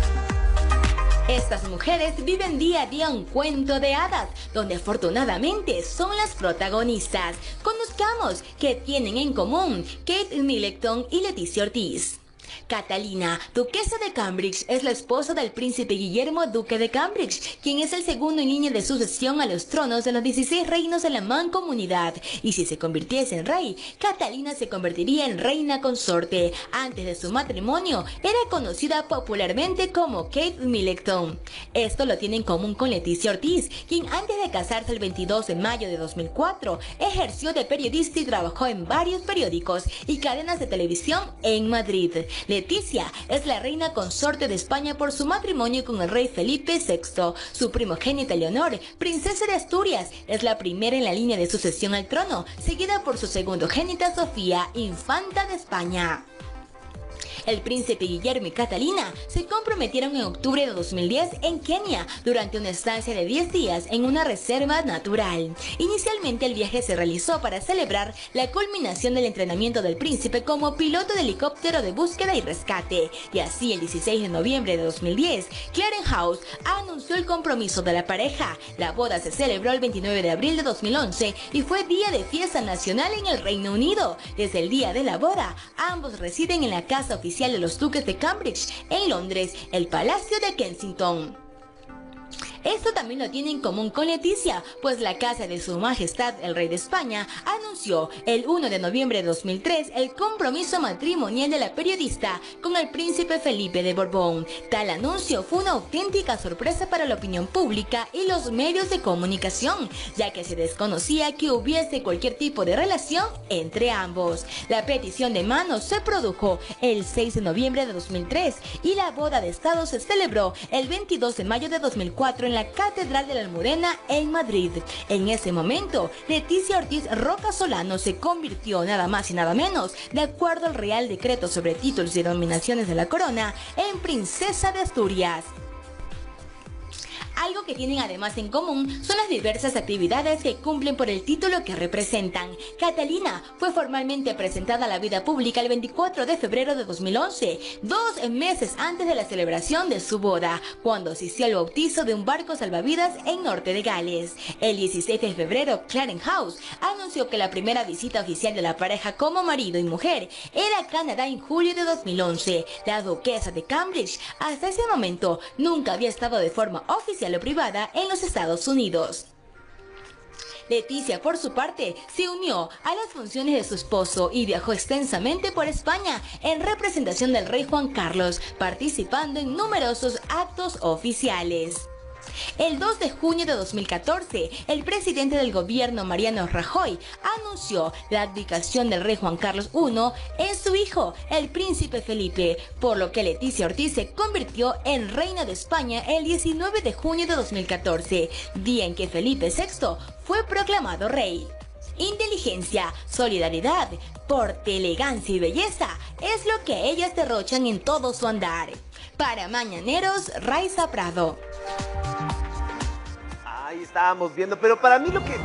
Estas mujeres viven día a día un cuento de hadas, donde afortunadamente son las protagonistas. Conozcamos qué tienen en común Kate Middleton y Leticia Ortiz. Catalina, duquesa de Cambridge, es la esposa del príncipe Guillermo, duque de Cambridge, quien es el segundo en línea de sucesión a los tronos de los dieciséis reinos de la mancomunidad. Y si se convirtiese en rey, Catalina se convertiría en reina consorte. Antes de su matrimonio, era conocida popularmente como Kate Middleton. Esto lo tiene en común con Leticia Ortiz, quien antes de casarse el veintidós de mayo de dos mil cuatro, ejerció de periodista y trabajó en varios periódicos y cadenas de televisión en Madrid. Leticia es la reina consorte de España por su matrimonio con el rey Felipe sexto. Su primogénita Leonor, princesa de Asturias, es la primera en la línea de sucesión al trono, seguida por su segundogénita Sofía, infanta de España. El príncipe Guillermo y Catalina se comprometieron en octubre de dos mil diez en Kenia durante una estancia de diez días en una reserva natural. Inicialmente el viaje se realizó para celebrar la culminación del entrenamiento del príncipe como piloto de helicóptero de búsqueda y rescate. Y así el dieciséis de noviembre de dos mil diez, Clarence House anunció el compromiso de la pareja. La boda se celebró el veintinueve de abril de dos mil once y fue día de fiesta nacional en el Reino Unido. Desde el día de la boda, ambos residen en la casa oficial de los duques de Cambridge, en Londres, el Palacio de Kensington. Esto también lo tiene en común con Leticia, pues la casa de su majestad el rey de España anunció el primero de noviembre de dos mil tres el compromiso matrimonial de la periodista con el príncipe Felipe de Borbón. Tal anuncio fue una auténtica sorpresa para la opinión pública y los medios de comunicación, ya que se desconocía que hubiese cualquier tipo de relación entre ambos. La petición de mano se produjo el seis de noviembre de dos mil tres y la boda de estado se celebró el veintidós de mayo de dos mil cuatro en la Catedral de la Almudena en Madrid. En ese momento, Leticia Ortiz Roca Solano se convirtió nada más y nada menos, de acuerdo al Real Decreto sobre títulos y denominaciones de la corona, en princesa de Asturias. Algo que tienen además en común son las diversas actividades que cumplen por el título que representan. Catalina fue formalmente presentada a la vida pública el veinticuatro de febrero de dos mil once, dos meses antes de la celebración de su boda, cuando asistió al bautizo de un barco salvavidas en Norte de Gales. El dieciséis de febrero, Clarence House anunció que la primera visita oficial de la pareja como marido y mujer era a Canadá en julio de dos mil once. La duquesa de Cambridge hasta ese momento nunca había estado de forma oficial o privada en los Estados Unidos. Leticia, por su parte, se unió a las funciones de su esposo y viajó extensamente por España en representación del rey Juan Carlos, participando en numerosos actos oficiales. El dos de junio de dos mil catorce, el presidente del gobierno, Mariano Rajoy, anunció la abdicación del rey Juan Carlos primero en su hijo, el príncipe Felipe, por lo que Leticia Ortiz se convirtió en reina de España el diecinueve de junio de dos mil catorce, día en que Felipe sexto fue proclamado rey. Inteligencia, solidaridad, porte, elegancia y belleza es lo que ellas derrochan en todo su andar. Para Mañaneros, Raiza Prado. Ahí estábamos viendo, pero para mí lo que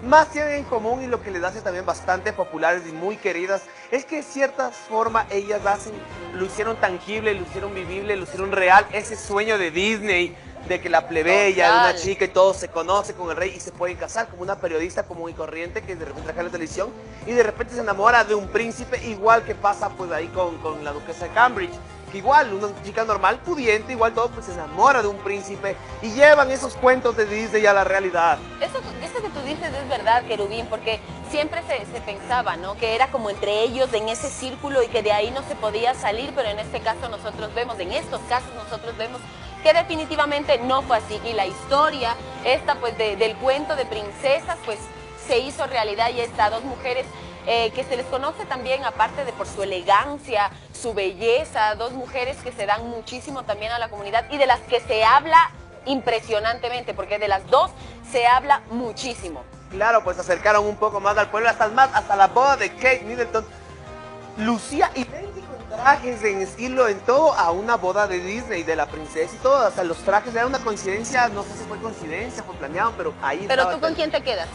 más tienen en común y lo que les hace también bastante populares y muy queridas es que de cierta forma ellas hacen, lo hicieron tangible, lo hicieron vivible, lo hicieron real, ese sueño de Disney, de que la plebeya, de una chica y todo se conoce con el rey y se pueden casar, como una periodista común y corriente que de repente trabaja en la televisión y de repente se enamora de un príncipe, igual que pasa pues ahí con, con la duquesa de Cambridge. Igual, una chica normal, pudiente, igual todo, pues se enamora de un príncipe y llevan esos cuentos de Disney a la realidad. Eso, eso que tú dices es verdad, Querubín, porque siempre se, se pensaba, ¿no? Que era como entre ellos en ese círculo y que de ahí no se podía salir, pero en este caso nosotros vemos, en estos casos nosotros vemos que definitivamente no fue así. Y la historia, esta pues de, del cuento de princesas, pues se hizo realidad y estas dos mujeres Eh, que se les conoce también, aparte de por su elegancia, su belleza, dos mujeres que se dan muchísimo también a la comunidad y de las que se habla impresionantemente, porque de las dos se habla muchísimo. Claro, pues se acercaron un poco más al pueblo, hasta más, hasta la boda de Kate Middleton. Lucía idéntico en trajes, en estilo, en todo, a una boda de Disney, de la princesa y todo, hasta los trajes, era una coincidencia, no sé si fue coincidencia, fue planeado, pero ahí Pero estaba tú, ¿con el... quién te quedas?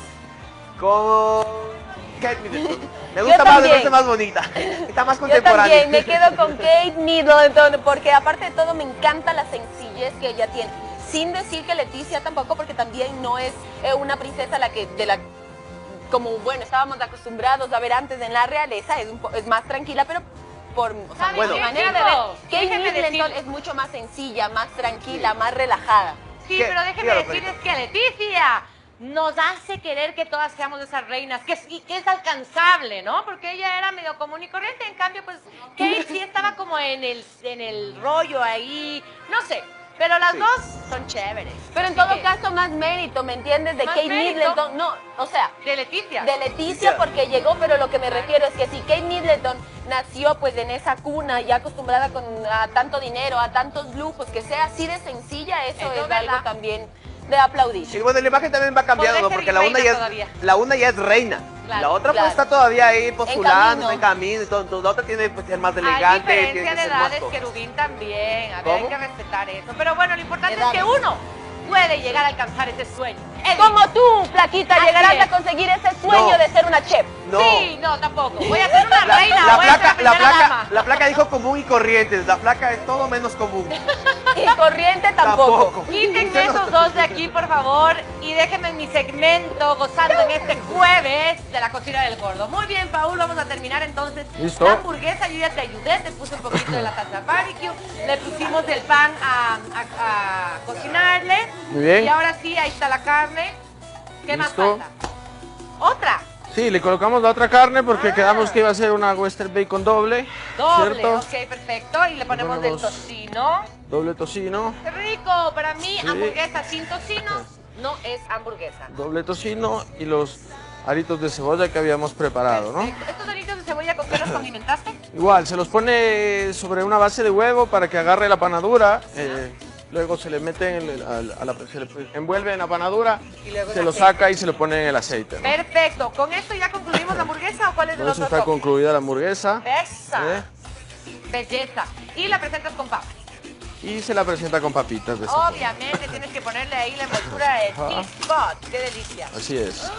Con... Kate Middleton. Me gusta más, me parece más bonita. Está más contemporánea. Yo también me quedo con Kate Middleton, porque aparte de todo me encanta la sencillez que ella tiene. Sin decir que Leticia tampoco, porque también no es eh, una princesa la que, de la, como bueno, estábamos acostumbrados a ver antes en la realeza, es, un po, es más tranquila, pero por o sea, bueno, mi manera de ver, Kate déjeme Middleton decir- es mucho más sencilla, más tranquila, más relajada. Sí, ¿Qué? pero déjeme Dígalo, decirles Fredita. que Leticia nos hace querer que todas seamos esas reinas, que es, y que es alcanzable, ¿no? Porque ella era medio común y corriente, en cambio, pues, Kate sí estaba como en el, en el rollo ahí, no sé, pero las Sí. dos son chéveres. Pero en Así todo que, caso, más mérito, ¿me entiendes? De Más Kate mérito. Middleton, no, o sea, de Leticia. de Leticia porque llegó, pero lo que me refiero es que si Kate Middleton nació pues en esa cuna ya acostumbrada con, a tanto dinero, a tantos lujos, que sea así de sencilla, eso, Eso es es algo verdad. también de aplaudir. Y bueno, la imagen también va cambiando, ¿no? Podrá ser Porque la una, reina ya es, todavía. la una ya es reina. Claro, la otra claro. pues está todavía ahí postulando, camino. en camino y todo. Entonces, la otra tiene que ser más Hay elegante. tiene diferencia que de ser más edades, cosa. Querubín también. A ver, ¿Cómo? hay que respetar eso. Pero bueno, lo importante es Edades. que uno puede llegar a alcanzar ese sueño. Eddie. Como tú, Flaquita, Así llegarás es. a conseguir ese sueño No. de ser una chef. No. Sí, no, tampoco. Voy a ser una La, reina, la voy a ser placa, la, primera placa, dama. la placa dijo común y corrientes. La placa es todo menos común. Y corriente tampoco. Tampoco. Quítenme esos dos de aquí, por favor, y déjenme en mi segmento gozando en este jueves de la cocina del gordo. Muy bien, Paul, vamos a terminar entonces. ¿Listo? La hamburguesa, yo ya te ayudé, te puse un poquito de la salsa barbecue, le pusimos el pan a, a- a cocinarle. Muy bien. Y ahora sí, ahí está la carne. ¿Qué más ¿Listo? falta? ¿Otra? Sí, le colocamos la otra carne porque quedamos que iba a ser una Western Bacon doble. Doble, ¿cierto? ok, perfecto. Y le ponemos del ponemos- tocino. Doble tocino, ¡Qué rico! Para mí, Sí. hamburguesa sin tocino no es hamburguesa. doble tocino y los aritos de cebolla que habíamos preparado, ¿no? Perfecto. ¿Estos doritos de cebolla con qué los condimentaste? Igual, se los pone sobre una base de huevo para que agarre la panadura. eh, luego se le mete en el- al- a la, se le envuelve en la panadura, Y luego se en lo aceite. saca y se lo pone en el aceite, ¿no? Perfecto. ¿Con esto ya concluimos la hamburguesa o cuál es el Con eso otro está toque? concluida la hamburguesa. Esa. ¿eh? Belleza. Y la presentas con papas. Y se la presenta con papitas de sabor. Obviamente tienes que ponerle ahí la envoltura de Ajá. T-Spot. ¡Qué delicia! Así es.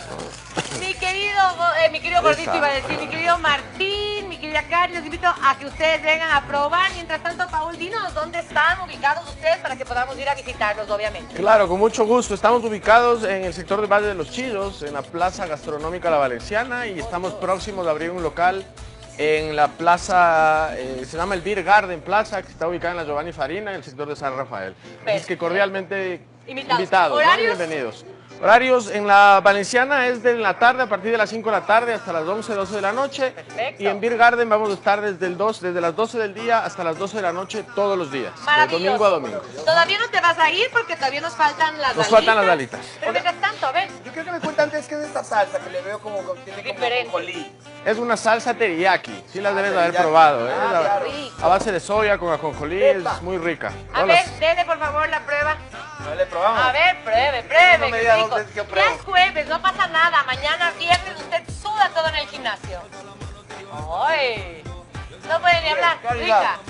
Mi querido, go- eh, mi querido gordito Esa. iba a decir, mi querido Martín, mi querida Cari, los invito a que ustedes vengan a probar. Mientras tanto, Paul, dinos dónde están ubicados ustedes para que podamos ir a visitarlos, obviamente. Claro, con mucho gusto. Estamos ubicados en el sector del Valle de los Chillos, en la Plaza Gastronómica La Valenciana, y estamos próximos de abrir un local en la plaza, eh, se llama el Beer Garden Plaza, que está ubicada en la Giovanni Farina, en el sector de San Rafael. Así es que cordialmente Invitados. invitados, ¿no? ¿Horarios? Bienvenidos. Horarios en la Valenciana es de la tarde, a partir de las cinco de la tarde hasta las once, doce de la noche. Perfecto. Y en Beer Garden vamos a estar desde, el dos, desde las doce del día hasta las doce de la noche todos los días, de Maravilloso. domingo a domingo. Todavía no te vas a ir porque todavía nos faltan las Nos faltan las alitas. alitas. Pero mientras tanto, a ver. Yo creo que me cuenta antes que es esta salsa que le veo como como- tiene como Diferente. ajonjolí. Es una salsa teriyaki, sí las Ah, debes de haber teriyaki. probado, ¿eh? Ah, La- claro. a base de soya con ajonjolí, es muy rica. A Todas ver, las- dele por favor la prueba. No le probamos. A ver, pruebe, pruebe, No me qué diga rico. dónde es que yo Ya pruebo. es jueves, no pasa nada. Mañana viernes usted suda todo en el gimnasio. ¡Ay! No puede ni hablar. calidad. Rica.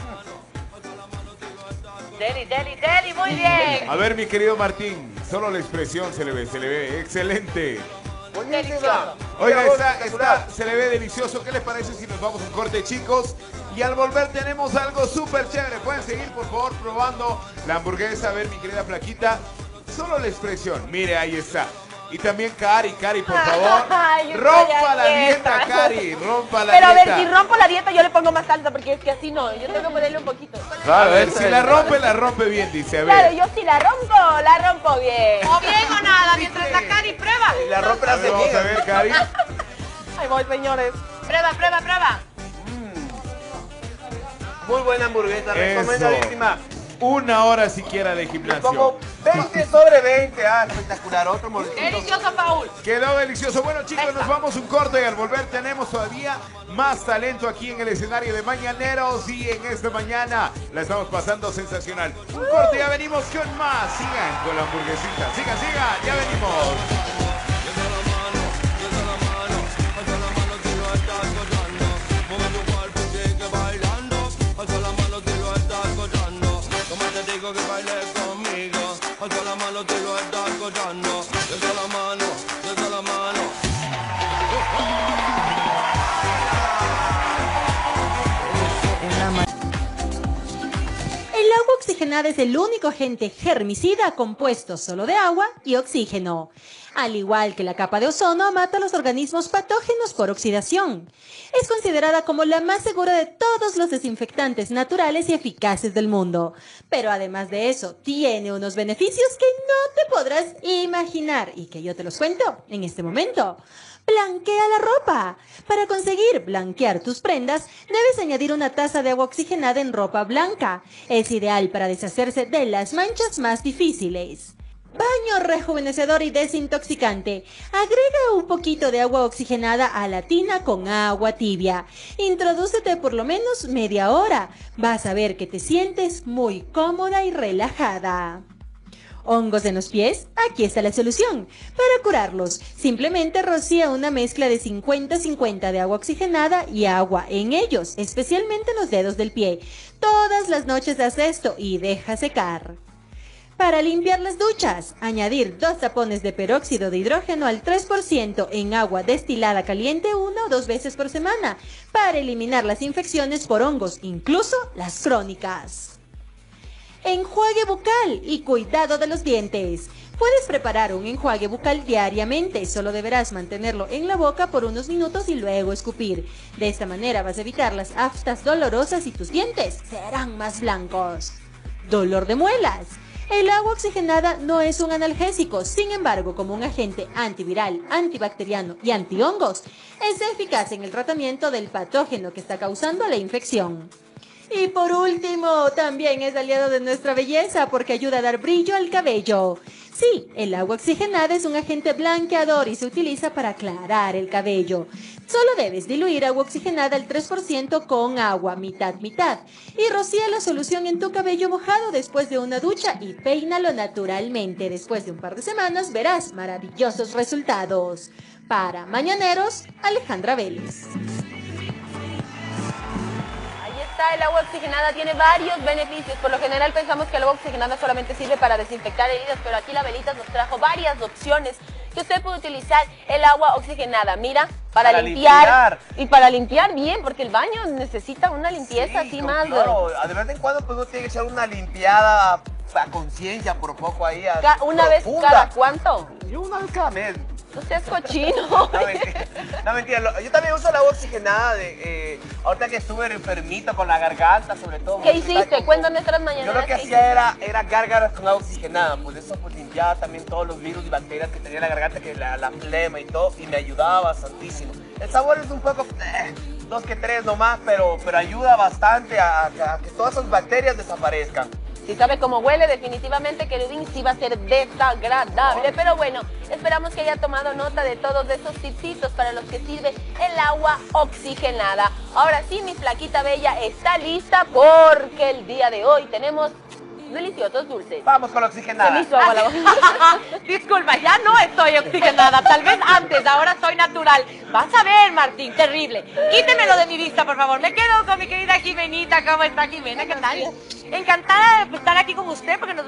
Deli, deli, deli, muy bien. A ver, mi querido Martín, solo la expresión se le ve, se le ve. Excelente. Delicioso. Oiga, está, está, se le ve delicioso. ¿Qué les parece si nos vamos a un corte, chicos? Y al volver tenemos algo súper chévere. Pueden seguir, por favor, probando la hamburguesa. A ver, mi querida Flaquita. Solo la expresión. Mire, ahí está. Y también Cari, Cari, por favor. Ay, rompa la dieta, Cari. Rompa la Pero dieta. a ver, si rompo la dieta yo le pongo más salsa porque es que así no. Yo tengo que ponerle un poquito. A ver, si la rompe, la rompe bien, dice. A ver. Claro, yo si la rompo, la rompo bien. O bien o nada, mientras la Cari prueba. Y la rompe la A ver, vamos a ver, Cari. Ahí voy, señores. Prueba, prueba, prueba. Muy buena hamburguesa, Eso. recomendadísima. Una hora siquiera de Le gimnasio. pongo veinte sobre veinte. Ah, espectacular. Otro mordisco. Delicioso, Paul. Quedó delicioso. Bueno, chicos, nos vamos un corte y al volver tenemos todavía más talento aquí en el escenario de Mañaneros y en esta mañana la estamos pasando sensacional. Un corte, ya venimos con más. Sigan con la hamburguesita. Sigan, sigan, ya venimos. Que baile conmigo, alza la mano, te lo estás escuchando, desde la mano, desde la mano. El agua oxigenada es el único agente germicida compuesto solo de agua y oxígeno. Al igual que la capa de ozono, mata los organismos patógenos por oxidación. Es considerada como la más segura de todos los desinfectantes naturales y eficaces del mundo. Pero además de eso, tiene unos beneficios que no te podrás imaginar y que yo te los cuento en este momento. Blanquea la ropa. Para conseguir blanquear tus prendas, debes añadir una taza de agua oxigenada en ropa blanca. Es ideal para deshacerse de las manchas más difíciles. Baño rejuvenecedor y desintoxicante. Agrega un poquito de agua oxigenada a la tina con agua tibia. Introdúcete por lo menos media hora. Vas a ver que te sientes muy cómoda y relajada. ¿Hongos en los pies? Aquí está la solución. Para curarlos, simplemente rocía una mezcla de cincuenta cincuenta de agua oxigenada y agua en ellos, especialmente en los dedos del pie. Todas las noches haz esto y deja secar. Para limpiar las duchas, añadir dos tapones de peróxido de hidrógeno al tres por ciento en agua destilada caliente una o dos veces por semana, para eliminar las infecciones por hongos, incluso las crónicas. Enjuague bucal y cuidado de los dientes. Puedes preparar un enjuague bucal diariamente, solo deberás mantenerlo en la boca por unos minutos y luego escupir. De esta manera vas a evitar las aftas dolorosas y tus dientes serán más blancos. Dolor de muelas. El agua oxigenada no es un analgésico, sin embargo, como un agente antiviral, antibacteriano y antihongos, es eficaz en el tratamiento del patógeno que está causando la infección. Y por último, también es aliado de nuestra belleza porque ayuda a dar brillo al cabello. Sí, el agua oxigenada es un agente blanqueador y se utiliza para aclarar el cabello. Solo debes diluir agua oxigenada al tres por ciento con agua, mitad, mitad. Y rocía la solución en tu cabello mojado después de una ducha y peínalo naturalmente. Después de un par de semanas verás maravillosos resultados. Para Mañaneros, Alejandra Vélez. El agua oxigenada tiene varios beneficios. Por lo general pensamos que el agua oxigenada solamente sirve para desinfectar heridas, pero aquí la Velitas nos trajo varias opciones que usted puede utilizar el agua oxigenada. Mira, para, para limpiar, limpiar y para limpiar bien, porque el baño necesita una limpieza sí, así más. Claro, de vez en cuando pues uno tiene que echar una limpiada a conciencia por poco ahí. A, ¿Una profunda. vez cada cuánto? Yo una vez cada mes. No seas cochino. No, mentira. No, mentira. Yo también uso el agua oxigenada de, eh, ahorita que estuve enfermito con la garganta, sobre todo. ¿Qué hiciste? Cuéntame nuestras mañanas. Yo lo que hacía era, era gárgaras con agua oxigenada, pues eso pues limpiaba también todos los virus y bacterias que tenía la garganta, que la, la flema y todo, y me ayudaba bastantísimo. El sabor es un poco, eh, dos que tres nomás, pero, pero ayuda bastante a, a que todas esas bacterias desaparezcan. Si sabe cómo huele, definitivamente querubín sí va a ser desagradable. Pero bueno, esperamos que haya tomado nota de todos esos tipsitos para los que sirve el agua oxigenada. Ahora sí, mi flaquita bella está lista porque el día de hoy tenemos deliciosos dulces. Vamos con la oxigenada. Se me hizo agua la boca. Disculpa, ya no estoy oxigenada. Tal vez antes, ahora soy natural. Vas a ver, Martín, terrible. Quítemelo de mi vista, por favor. Me quedo con mi querida Jimenita. ¿Cómo está, Jimena? ¿Qué tal? Encantada de estar aquí con usted porque nos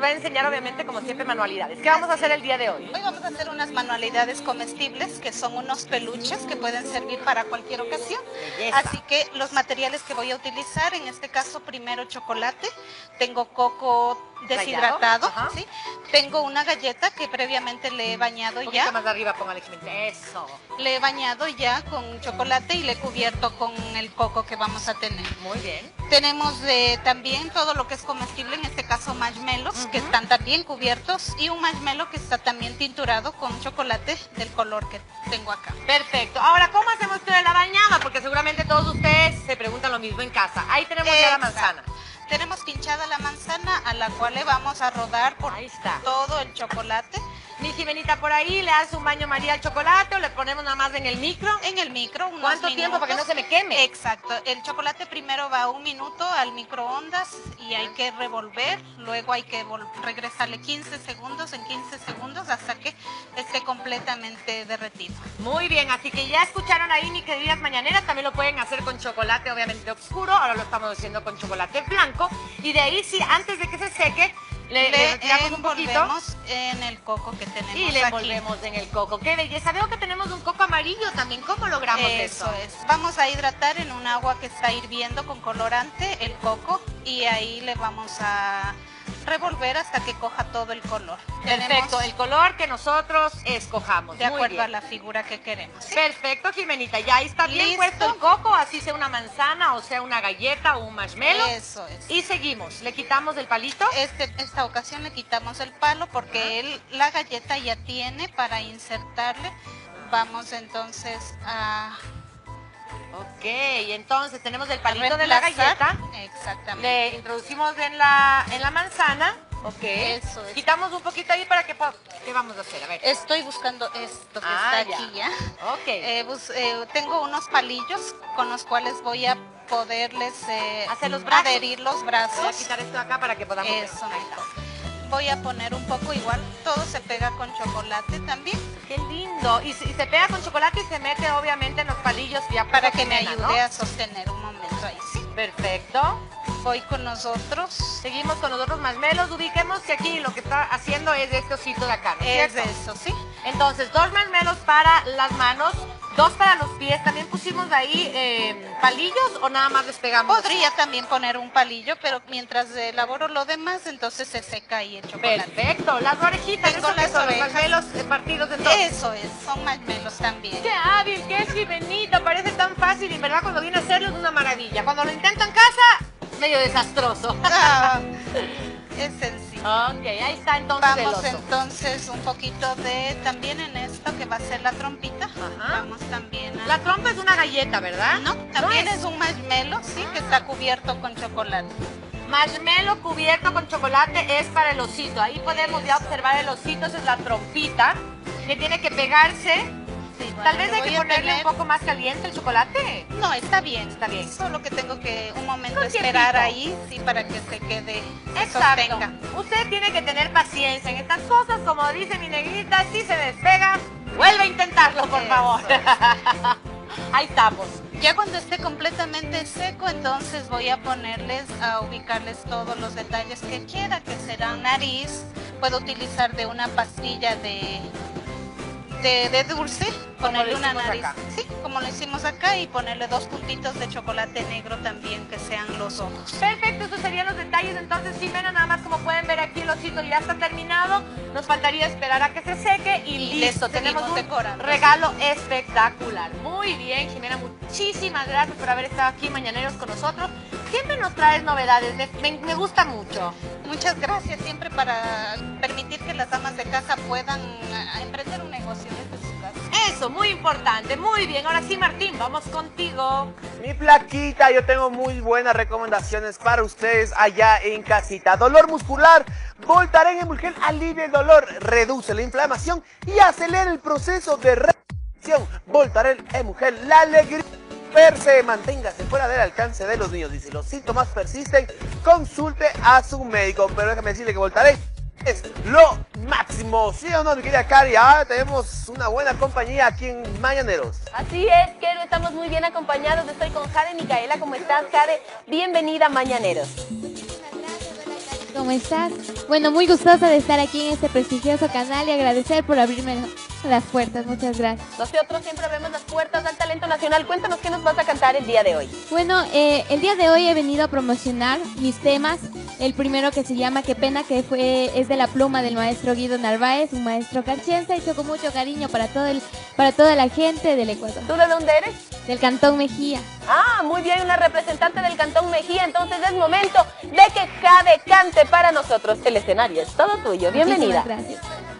va a enseñar obviamente como siempre manualidades. ¿Qué vamos a hacer el día de hoy? Hoy vamos a hacer unas manualidades comestibles que son unos peluches que pueden servir para cualquier ocasión. Belleza. Así que los materiales que voy a utilizar, en este caso primero chocolate, tengo coco deshidratado, Ajá. ¿sí? Tengo una galleta que previamente le he bañado Un poquito ya. más arriba, póngale, Jimena. Eso. Le he bañado ya con chocolate y le he cubierto con el coco que vamos a tener. Muy bien. Tenemos eh, también todo lo que es comestible, en este caso marshmallows, uh-huh. que están también cubiertos, y un marshmallow que está también tinturado con chocolate del color que tengo acá. Perfecto. Ahora, ¿cómo hacemos esto de la bañada? Porque seguramente todos ustedes se preguntan lo mismo en casa. Ahí tenemos ya la manzana. Tenemos pinchada la manzana, a la cual le vamos a rodar por Ahí está. todo el chocolate. Mi Jimenita, por ahí le hace un baño María al chocolate o le ponemos nada más en el micro. En el micro, unos ¿Cuánto minutos. tiempo para que no se me queme? Exacto. El chocolate primero va un minuto al microondas y hay que revolver. Luego hay que regresarle quince segundos, en quince segundos, hasta que esté completamente derretido. Muy bien, así que ya escucharon ahí, mis queridas mañaneras. También lo pueden hacer con chocolate, obviamente oscuro. Ahora lo estamos haciendo con chocolate blanco. Y de ahí, sí, antes de que se seque, le, le, le retiramos un poquito. envolvemos en el coco que tenemos Y le aquí. envolvemos en el coco. ¡Qué belleza! Veo que tenemos un coco amarillo también. ¿Cómo logramos eso? Eso es. Vamos a hidratar en un agua que está hirviendo con colorante el coco y ahí le vamos a revolver hasta que coja todo el color. Perfecto, Tenemos el color que nosotros escojamos. de Muy acuerdo bien. a la figura que queremos. ¿sí? Perfecto, Jimenita. Ya está bien Listo. puesto el coco, así sea una manzana o sea una galleta o un marshmallow. Eso es. Y seguimos. Le quitamos el palito. Este, esta ocasión le quitamos el palo porque él, la galleta ya tiene para insertarle. Vamos entonces a Ok, entonces tenemos el palito de la reemplazar. galleta. Exactamente. Le introducimos en la, en la manzana. Ok. Eso es. Quitamos un poquito ahí para que... po- ¿Qué vamos a hacer? A ver. Estoy buscando esto que Ah, está ya. aquí ya. Ok. Eh, bus- eh, tengo unos palillos con los cuales voy a poderles eh, Hacer los brazos. adherir los Voy a brazos. quitar esto de acá para que podamos ver. Eso, Ahí está. voy a poner un poco igual, todo se pega con chocolate también. Qué lindo. Y se, y se pega con chocolate y se mete obviamente en los palillos ya Para que me Jimena, ayude ¿no? a sostener un momento ahí, sí. Perfecto. Voy con nosotros. Seguimos con los otros marshmallows. Ubiquemos que aquí lo que está haciendo es este osito de acá, ¿no es Es cierto? eso, sí. Entonces, dos marshmallows para las manos, dos para los pies. ¿También pusimos ahí eh, palillos o nada más despegamos? Podría también poner un palillo, pero mientras elaboro lo demás, entonces se seca ahí el chocolate. Perfecto. Las orejitas, Tengo ¿eso qué las son? Los orejas. marshmallows eh, partidos en dos. Eso es, son marshmallows también. Qué hábil, qué Jimenita, parece tan fácil y en verdad cuando viene a hacerlo es una maravilla. Cuando lo intento en casa, medio desastroso. Ah, es sencillo. Ok, ahí está entonces el Vamos oso. entonces un poquito de, también en esto que va a ser la trompita. Ajá. Vamos también a... La trompa es una galleta, ¿verdad? No, también ¿No es? un marshmallow, sí, que está cubierto con chocolate. Marshmallow cubierto con chocolate es para el osito. Ahí podemos ya observar el osito, esa es la trompita que tiene que pegarse. Sí, bueno, Tal vez lo hay voy que a ponerle tener- un poco más caliente el chocolate. No, está bien. Está bien. Solo que tengo que un momento Un esperar tiempito. ahí, sí, para que se quede, se Exacto. sostenga. Usted tiene que tener paciencia en estas cosas, como dice mi negrita, si se despega, vuelve a intentarlo, por Eso. favor. Ahí estamos. Ya cuando esté completamente seco, entonces voy a ponerles, a ubicarles todos los detalles que quiera, que serán nariz. Puedo utilizar de una pastilla de, de, de dulce, ponerle lo una hicimos nariz, acá. sí, como lo hicimos acá, y ponerle dos puntitos de chocolate negro también, que sean los ojos. Perfecto, esos serían los detalles. Entonces, Jimena, nada más como pueden ver aquí el osito ya está terminado. Nos faltaría esperar a que se seque y, Y listo. les Tenemos seguimos un decorando. regalo espectacular. Muy bien, Jimena, muchísimas gracias por haber estado aquí mañaneros con nosotros. Siempre nos traes novedades, me, me- me gusta mucho. Muchas gracias, siempre para permitir que las damas de casa puedan eh, emprender un negocio desde su casa. Eso, muy importante. Muy bien, ahora sí, Martín, vamos contigo. Mi flaquita, yo tengo muy buenas recomendaciones para ustedes allá en casita. Dolor muscular, Voltaren Emulgel alivia el dolor, reduce la inflamación y acelera el proceso de recuperación. Voltaren Emulgel, la alegría verse, manténgase fuera del alcance de los niños. Y si los síntomas persisten, consulte a su médico. Pero déjame decirle que Voltaren es lo máximo. ¿Sí o no, mi querida Cari? Ahora tenemos una buena compañía aquí en Mañaneros. Así es, Kero, estamos muy bien acompañados. Estoy con Jade Micaela. ¿Cómo estás, Jade? Bienvenida a Mañaneros. Muchísimas gracias, hola Cari, ¿Cómo estás? Bueno, muy gustosa de estar aquí en este prestigioso canal y agradecer por abrirme las puertas. Muchas gracias. Nosotros siempre abrimos las puertas al talento nacional. Cuéntanos qué nos vas a cantar el día de hoy. Bueno, eh, el día de hoy he venido a promocionar mis temas. El primero que se llama Qué pena, que fue es de la pluma del maestro Guido Narváez, un maestro carchense, hecho con mucho cariño para todo el para toda la gente del Ecuador. ¿Tú de dónde eres? Del Cantón Mejía. Ah, muy bien, una representante del Cantón Mejía. Entonces es momento de que Jade cante para nosotros. El escenario es todo tuyo. Bienvenida. Muchísimas gracias.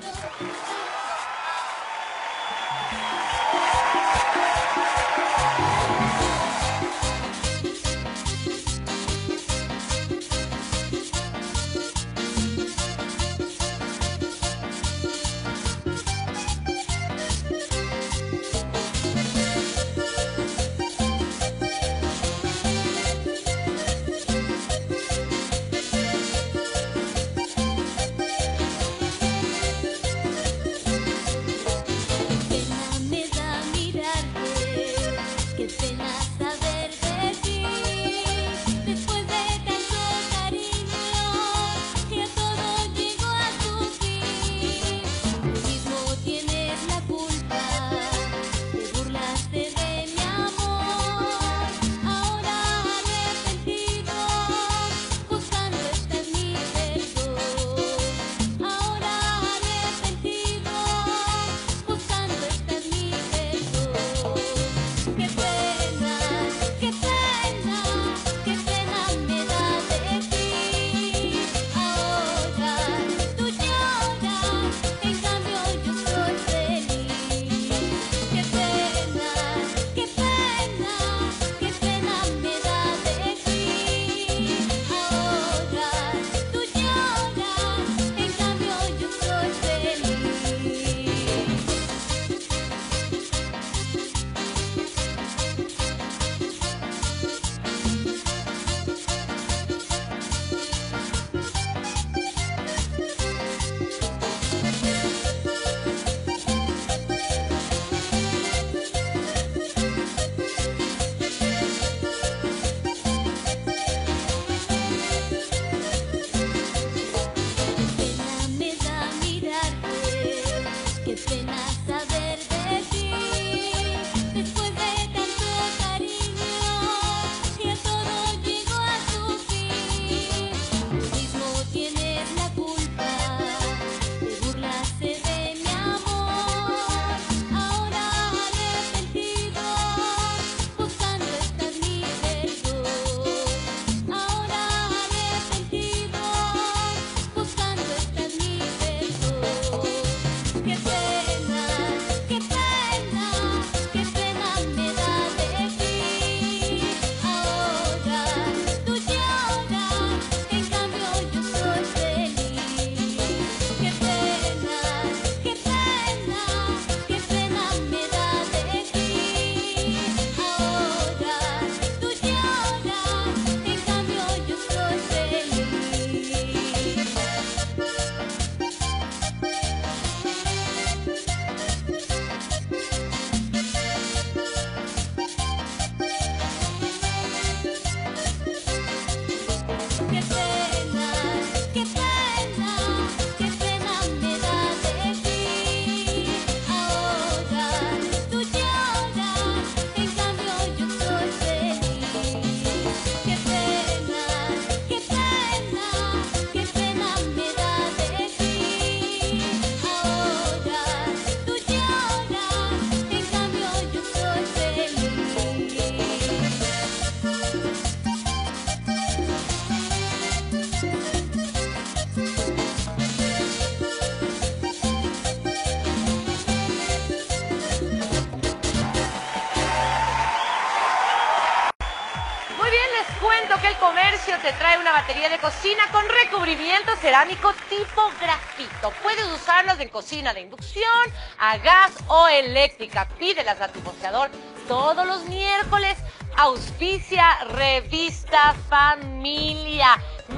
Comercio te trae una batería de cocina con recubrimiento cerámico tipo grafito. Puedes usarlas en cocina de inducción, a gas o eléctrica. Pídelas a tu boceador todos los miércoles. Auspicia Revista Familia.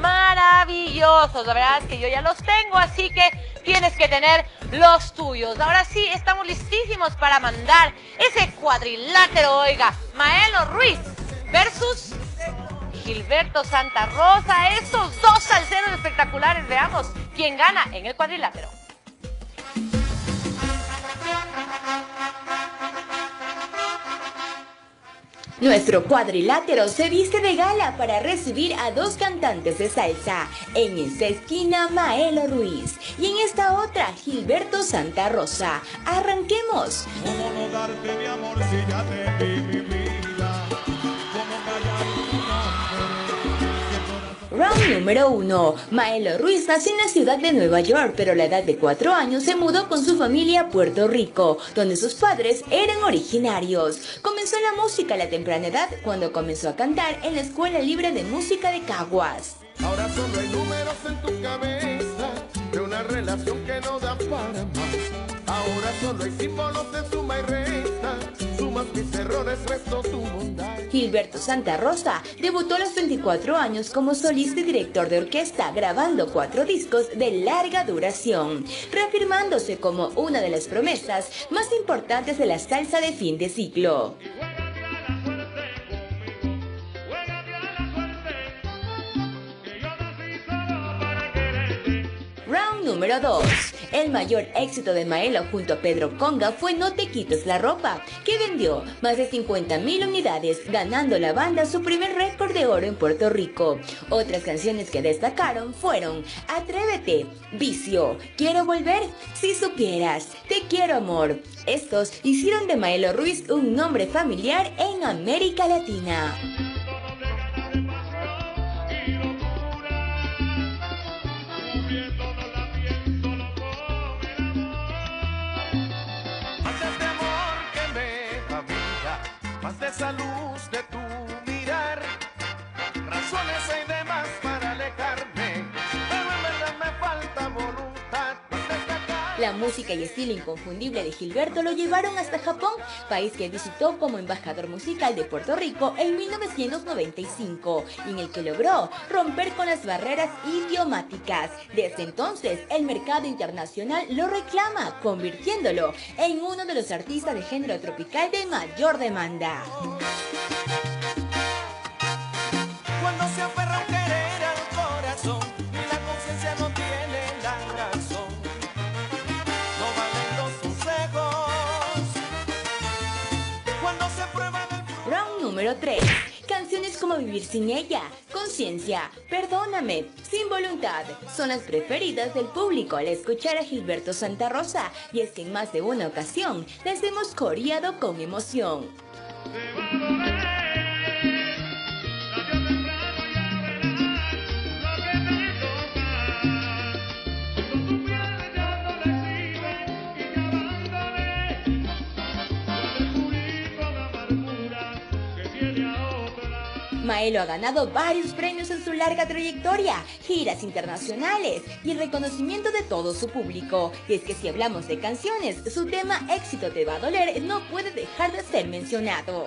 Maravillosos, la verdad es que yo ya los tengo, así que tienes que tener los tuyos. Ahora sí, estamos listísimos para mandar ese cuadrilátero, oiga. Maelo Ruiz versus Gilberto Santa Rosa. Estos dos salseros espectaculares, veamos quién gana en el cuadrilátero. Nuestro cuadrilátero se viste de gala para recibir a dos cantantes de salsa. En esta esquina, Maelo Ruiz. Y en esta otra, Gilberto Santa Rosa. ¡Arranquemos! ¿Cómo no darte mi amor si ya te vi mi vida? ¿Cómo callar tu nombre? Round número uno. Maelo Ruiz nació en la ciudad de Nueva York, pero a la edad de cuatro años se mudó con su familia a Puerto Rico, donde sus padres eran originarios. Comenzó la música a la temprana edad cuando comenzó a cantar en la Escuela Libre de Música de Caguas. Ahora solo hay números en tu cabeza de una relación que no da para más. Ahora solo hay símbolos de suma y resta. Sumas mis errores, resto tu bondad. Gilberto Santa Rosa debutó a los veinticuatro años como solista y director de orquesta, grabando cuatro discos de larga duración, reafirmándose como una de las promesas más importantes de la salsa de fin de ciclo. Round número dos. El mayor éxito de Maelo junto a Pedro Conga fue No te quites la ropa, que vendió más de cincuenta mil unidades, ganando la banda su primer récord de oro en Puerto Rico. Otras canciones que destacaron fueron Atrévete, Vicio, Quiero volver, Si supieras, Te quiero amor. Estos hicieron de Maelo Ruiz un nombre familiar en América Latina. Más de esa luz de tu mirar, razones hay de más para alejarme, pero en verdad me falta voluntad. La música y estilo inconfundible de Gilberto lo llevaron hasta Japón, país que visitó como embajador musical de Puerto Rico en mil novecientos noventa y cinco, y en el que logró romper con las barreras idiomáticas. Desde entonces, el mercado internacional lo reclama, convirtiéndolo en uno de los artistas de género tropical de mayor demanda. Cuando se aferra un querer al corazón y la conciencia no tiene la razón, no valen los consejos. Cuando se prueba el... Round número tres. Canciones como Vivir sin ella, Conciencia, Perdóname, Sin voluntad son las preferidas del público al escuchar a Gilberto Santa Rosa, y es que en más de una ocasión las hemos coreado con emoción. Maelo ha ganado varios premios en su larga trayectoria, giras internacionales y el reconocimiento de todo su público. Y es que si hablamos de canciones, su tema Éxito te va a doler no puede dejar de ser mencionado.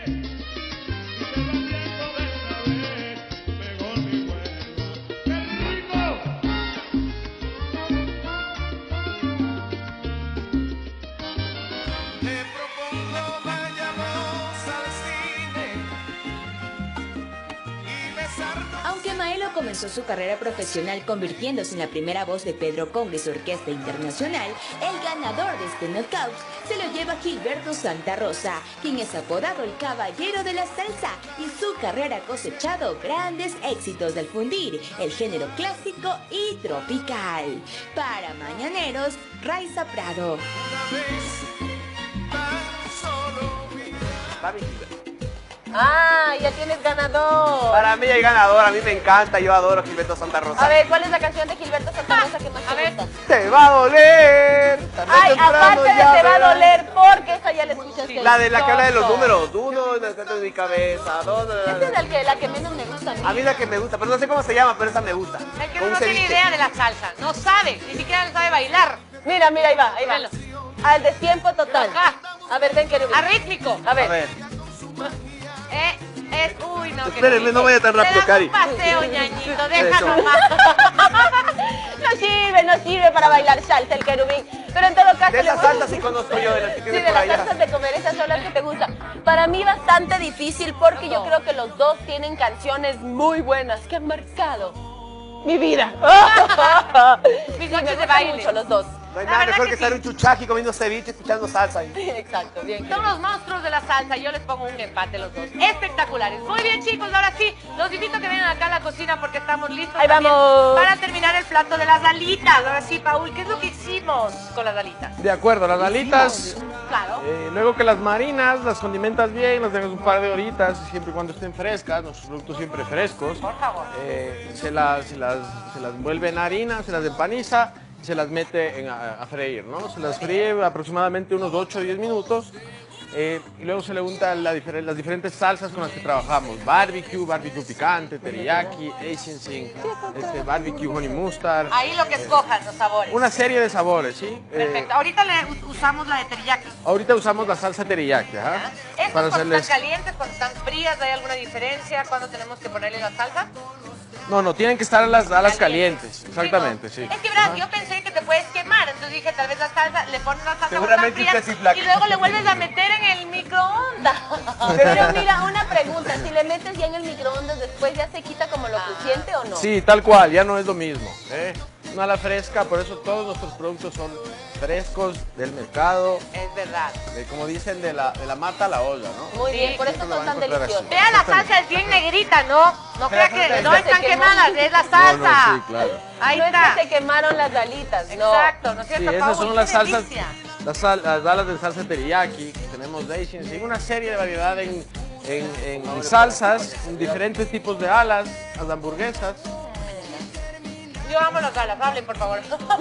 Aunque Maelo comenzó su carrera profesional convirtiéndose en la primera voz de Pedro Conga y su orquesta internacional, el ganador de este knockout se lo lleva Gilberto Santa Rosa, quien es apodado el caballero de la salsa, y su carrera ha cosechado grandes éxitos del fundir el género clásico y tropical. Para Mañaneros, Raiza Prado. Ah, ya tienes ganador. Para mí hay ganador, a mí me encanta, yo adoro a Gilberto Santa Rosa. A ver, ¿cuál es la canción de Gilberto Santa Rosa que más te gusta? Te va a doler. Tarde o Ay, temprano aparte de ya te va a verás. doler, porque esa ya la escuchaste. La de la que habla de los Tonto. números. Uno, la de mi cabeza. Dos, Esa es la que, la que menos me gusta a mí. a mí la que me gusta, pero no sé cómo se llama, pero esa me gusta. Es que Con uno no un tiene ceviche. idea de la salsa, no sabe, ni siquiera sabe bailar. Mira, mira, ahí va, ahí va. Velo. Al destiempo total. Ajá. A ver, ven, querubín. Arrítmico. A ver. A ver. Eh, es, uy, no. Espérenme, no vaya tan rápido, Cari. Un paseo, ñañito, deja Eso. nomás. No sirve, no sirve para bailar salsa el querubín. Pero en todo caso... De esas le voy- salsas sí conozco yo, de las que Sí, tienen de por las allá. salsas de comer, esas son las que te gustan. Para mí bastante difícil porque yo creo que los dos tienen canciones muy buenas que han marcado mi vida. Mis Sí, noches me de gustan baile. mucho los dos. No hay La nada verdad mejor que que estar sí. un chuchaqui comiendo ceviche escuchando salsa. ahí. Exacto, bien. Son los monstruos de la salsa, yo les pongo un empate los dos. Espectaculares. Muy bien, chicos, ahora sí, los invito a que vengan acá a la cocina porque estamos listos Ahí también vamos. para terminar el plato de las alitas. Ahora sí, Paul, ¿qué es lo que hicimos con las alitas? De acuerdo, las alitas, Claro. eh, luego que las marinas, las condimentas bien, las dejas un par de horitas, siempre y cuando estén frescas, nuestros productos siempre frescos. Por favor. Eh, se, las, se, las, se las envuelve en harina, se las empaniza y se las mete en a, a freír, ¿no? Se las fríe aproximadamente unos ocho o diez minutos eh, y luego se le untan la difer- las diferentes salsas con las que trabajamos. Barbecue, barbecue picante, teriyaki, Asian Sing, este, barbecue honey mustard. Ahí lo que escojan, los sabores. Una serie de sabores, ¿sí? Eh, Perfecto. Ahorita le u- usamos la de teriyaki. ahorita usamos la salsa teriyaki, ¿ah? ¿Estas Para cuando hacerles... están calientes, cuando están frías, hay alguna diferencia? ¿Cuándo tenemos que ponerle la salsa? No, no, tienen que estar a las, a las calientes, exactamente, sí. Es que verás, yo pensé que te puedes quemar, entonces dije tal vez la salsa, le pones la salsa Seguramente cuando está usted sí, fría flaca. y luego le vuelves a meter en el microondas. Pero mira, una pregunta, si le metes ya en el microondas después ya se quita como lo crujiente o no? Sí, tal cual, ya no es lo mismo, ¿eh? Una ala fresca, por eso todos nuestros productos son frescos del mercado, Es verdad. de, como dicen, de la, de la mata a la olla, ¿no? Muy Sí. bien, por eso Siempre lo son van a tan encontrar así. deliciosos. Vea, la salsa es bien negrita, ¿no? No crea que salsa no se están quemó. quemadas, es la No, salsa. no, sí, claro. Ahí No es está. que se quemaron las alitas, no. Exacto, ¿no es Sí, cierto, esas Paul? son ¡Qué las salsas, delicia! las, sal- las alas de salsa teriyaki, tenemos Asian Sing, una serie de variedad en, en, en- en salsas, en diferentes tipos de alas, las hamburguesas. Yo amo las alas, hablen por favor.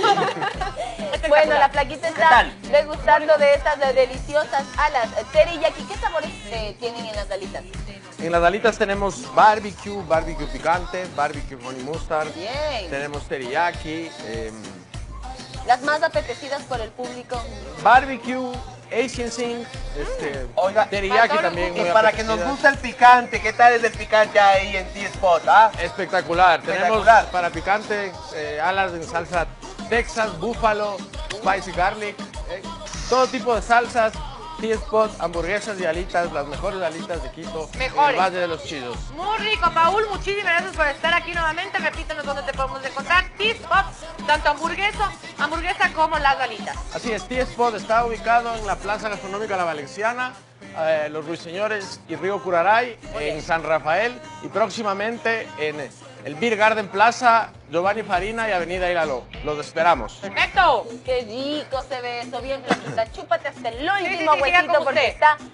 Bueno, la flaquita está degustando de estas de deliciosas alas. Teriyaki, ¿qué sabores eh, tienen en las alitas? En las alitas tenemos barbecue, barbecue picante, barbecue honey mustard, Bien. tenemos teriyaki, em, Las más apetecidas por el público. barbecue, Asian Sing, este, Oiga, teriyaki también Y muy para que nos apetecida. guste el picante, ¿qué tal es el picante ahí en T-Spot? ¿Ah? Espectacular. Espectacular. Tenemos para picante eh, alas en salsa Texas, búfalo, spicy garlic, eh, todo tipo de salsas, T-Spot, hamburguesas y alitas, las mejores alitas de Quito, en Mejores. el Valle de los Chillos. Muy rico, Paul, muchísimas gracias por estar aquí nuevamente. Repítanos dónde te podemos encontrar. T-Spot, tanto hamburguesa, hamburguesa como las alitas. Así es, T-Spot está ubicado en la Plaza Gastronómica La Valenciana, eh, Los Ruiseñores y Río Curaray, en San Rafael, y próximamente en el Beer Garden Plaza, Giovanni Farina y Avenida Hígalo. Los esperamos. Perfecto. Qué rico se ve eso, bien flaquita. Chúpate hasta el último sí, sí, siga huesito como porque usted. está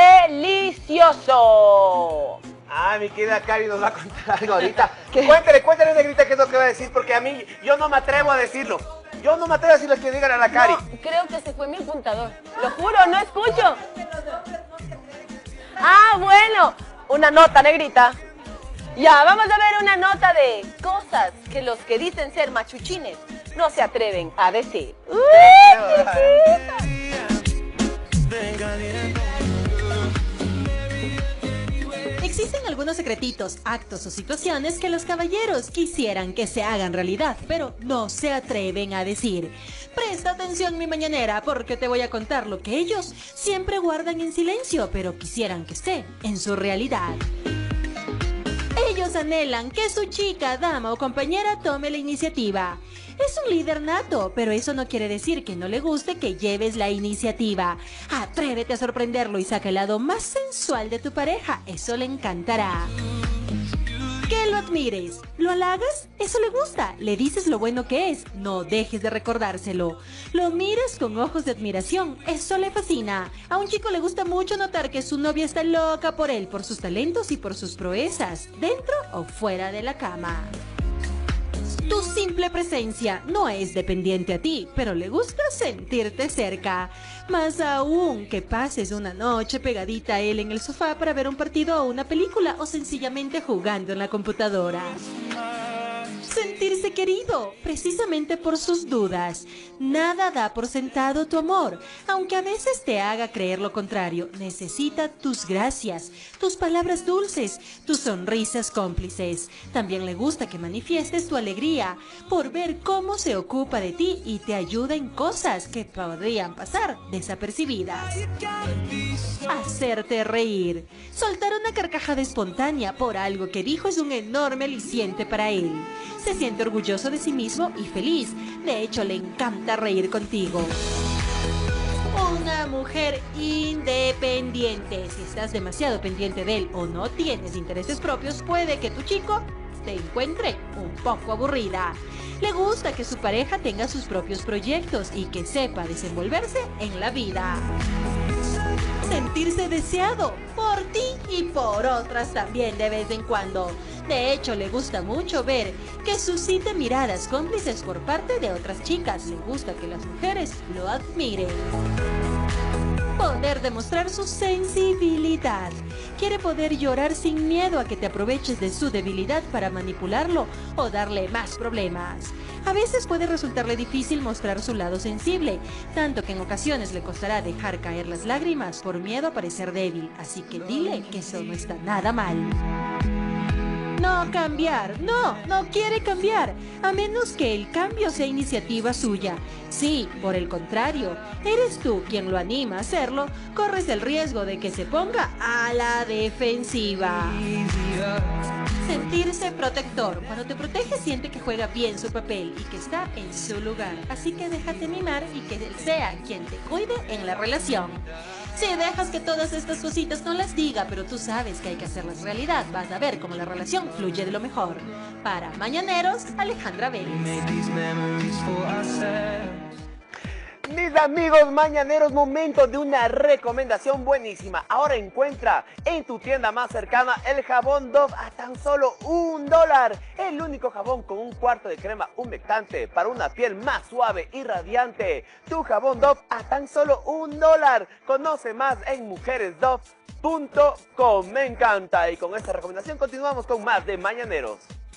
delicioso. Ah, mi querida Cari nos va a contar algo ahorita. Cuéntale, cuéntale, negrita, qué es lo que va a decir, porque a mí, yo no me atrevo a decirlo. Yo no me atrevo a decir lo que digan a la Cari. No, creo que se fue mi apuntador. Lo juro, no escucho. Ah, bueno. Una nota, negrita. Ya, vamos a ver una nota de cosas que los que dicen ser machuchines no se atreven a decir. ¡Uy, Existen algunos secretitos, actos o situaciones que los caballeros quisieran que se hagan realidad, pero no se atreven a decir. Presta atención, mi mañanera, porque te voy a contar lo que ellos siempre guardan en silencio, pero quisieran que esté en su realidad. Ellos anhelan que su chica, dama o compañera tome la iniciativa. Es un líder nato, pero eso no quiere decir que no le guste que lleves la iniciativa. Atrévete a sorprenderlo y saca el lado más sensual de tu pareja, eso le encantará. Que lo admires, lo halagas, eso le gusta, le dices lo bueno que es, no dejes de recordárselo. Lo miras con ojos de admiración, eso le fascina. A un chico le gusta mucho notar que su novia está loca por él, por sus talentos y por sus proezas, dentro o fuera de la cama. Tu simple presencia no es dependiente a ti, pero le gusta sentirte cerca. Más aún que pases una noche pegadita a él en el sofá para ver un partido o una película o sencillamente jugando en la computadora. Sentirse querido, precisamente por sus dudas. Nada da por sentado tu amor, aunque a veces te haga creer lo contrario. Necesita tus gracias, tus palabras dulces, tus sonrisas cómplices. También le gusta que manifiestes tu alegría por ver cómo se ocupa de ti y te ayuda en cosas que podrían pasar desapercibidas. Hacerte reír. Soltar una carcajada espontánea por algo que dijo es un enorme aliciente para él. Se siente orgulloso de sí mismo y feliz. De hecho, le encanta reír contigo. Una mujer independiente. Si estás demasiado pendiente de él o no tienes intereses propios, puede que tu chico te encuentre un poco aburrida. Le gusta que su pareja tenga sus propios proyectos y que sepa desenvolverse en la vida. Sentirse deseado por ti y por otras también de vez en cuando. De hecho, le gusta mucho ver que suscite miradas cómplices por parte de otras chicas. Le gusta que las mujeres lo admiren. Poder demostrar su sensibilidad. Quiere poder llorar sin miedo a que te aproveches de su debilidad para manipularlo o darle más problemas. A veces puede resultarle difícil mostrar su lado sensible, tanto que en ocasiones le costará dejar caer las lágrimas por miedo a parecer débil, así que dile que eso no está nada mal. No cambiar, no, no quiere cambiar, a menos que el cambio sea iniciativa suya. Si, por el contrario, eres tú quien lo anima a hacerlo, corres el riesgo de que se ponga a la defensiva. Sentirse protector. Cuando te protege siente que juega bien su papel y que está en su lugar. Así que déjate mimar y que él sea quien te cuide en la relación. Si dejas que todas estas cositas no las diga, pero tú sabes que hay que hacerlas realidad, vas a ver cómo la relación fluye de lo mejor. Para Mañaneros, Alejandra Vélez. Mis amigos mañaneros, momento de una recomendación buenísima. Ahora encuentra en tu tienda más cercana el jabón Dove a tan solo un dólar. El único jabón con un cuarto de crema humectante para una piel más suave y radiante. Tu jabón Dove a tan solo un dólar. Conoce más en mujeres dove punto com. Me encanta. Y con esta recomendación continuamos con más de Mañaneros.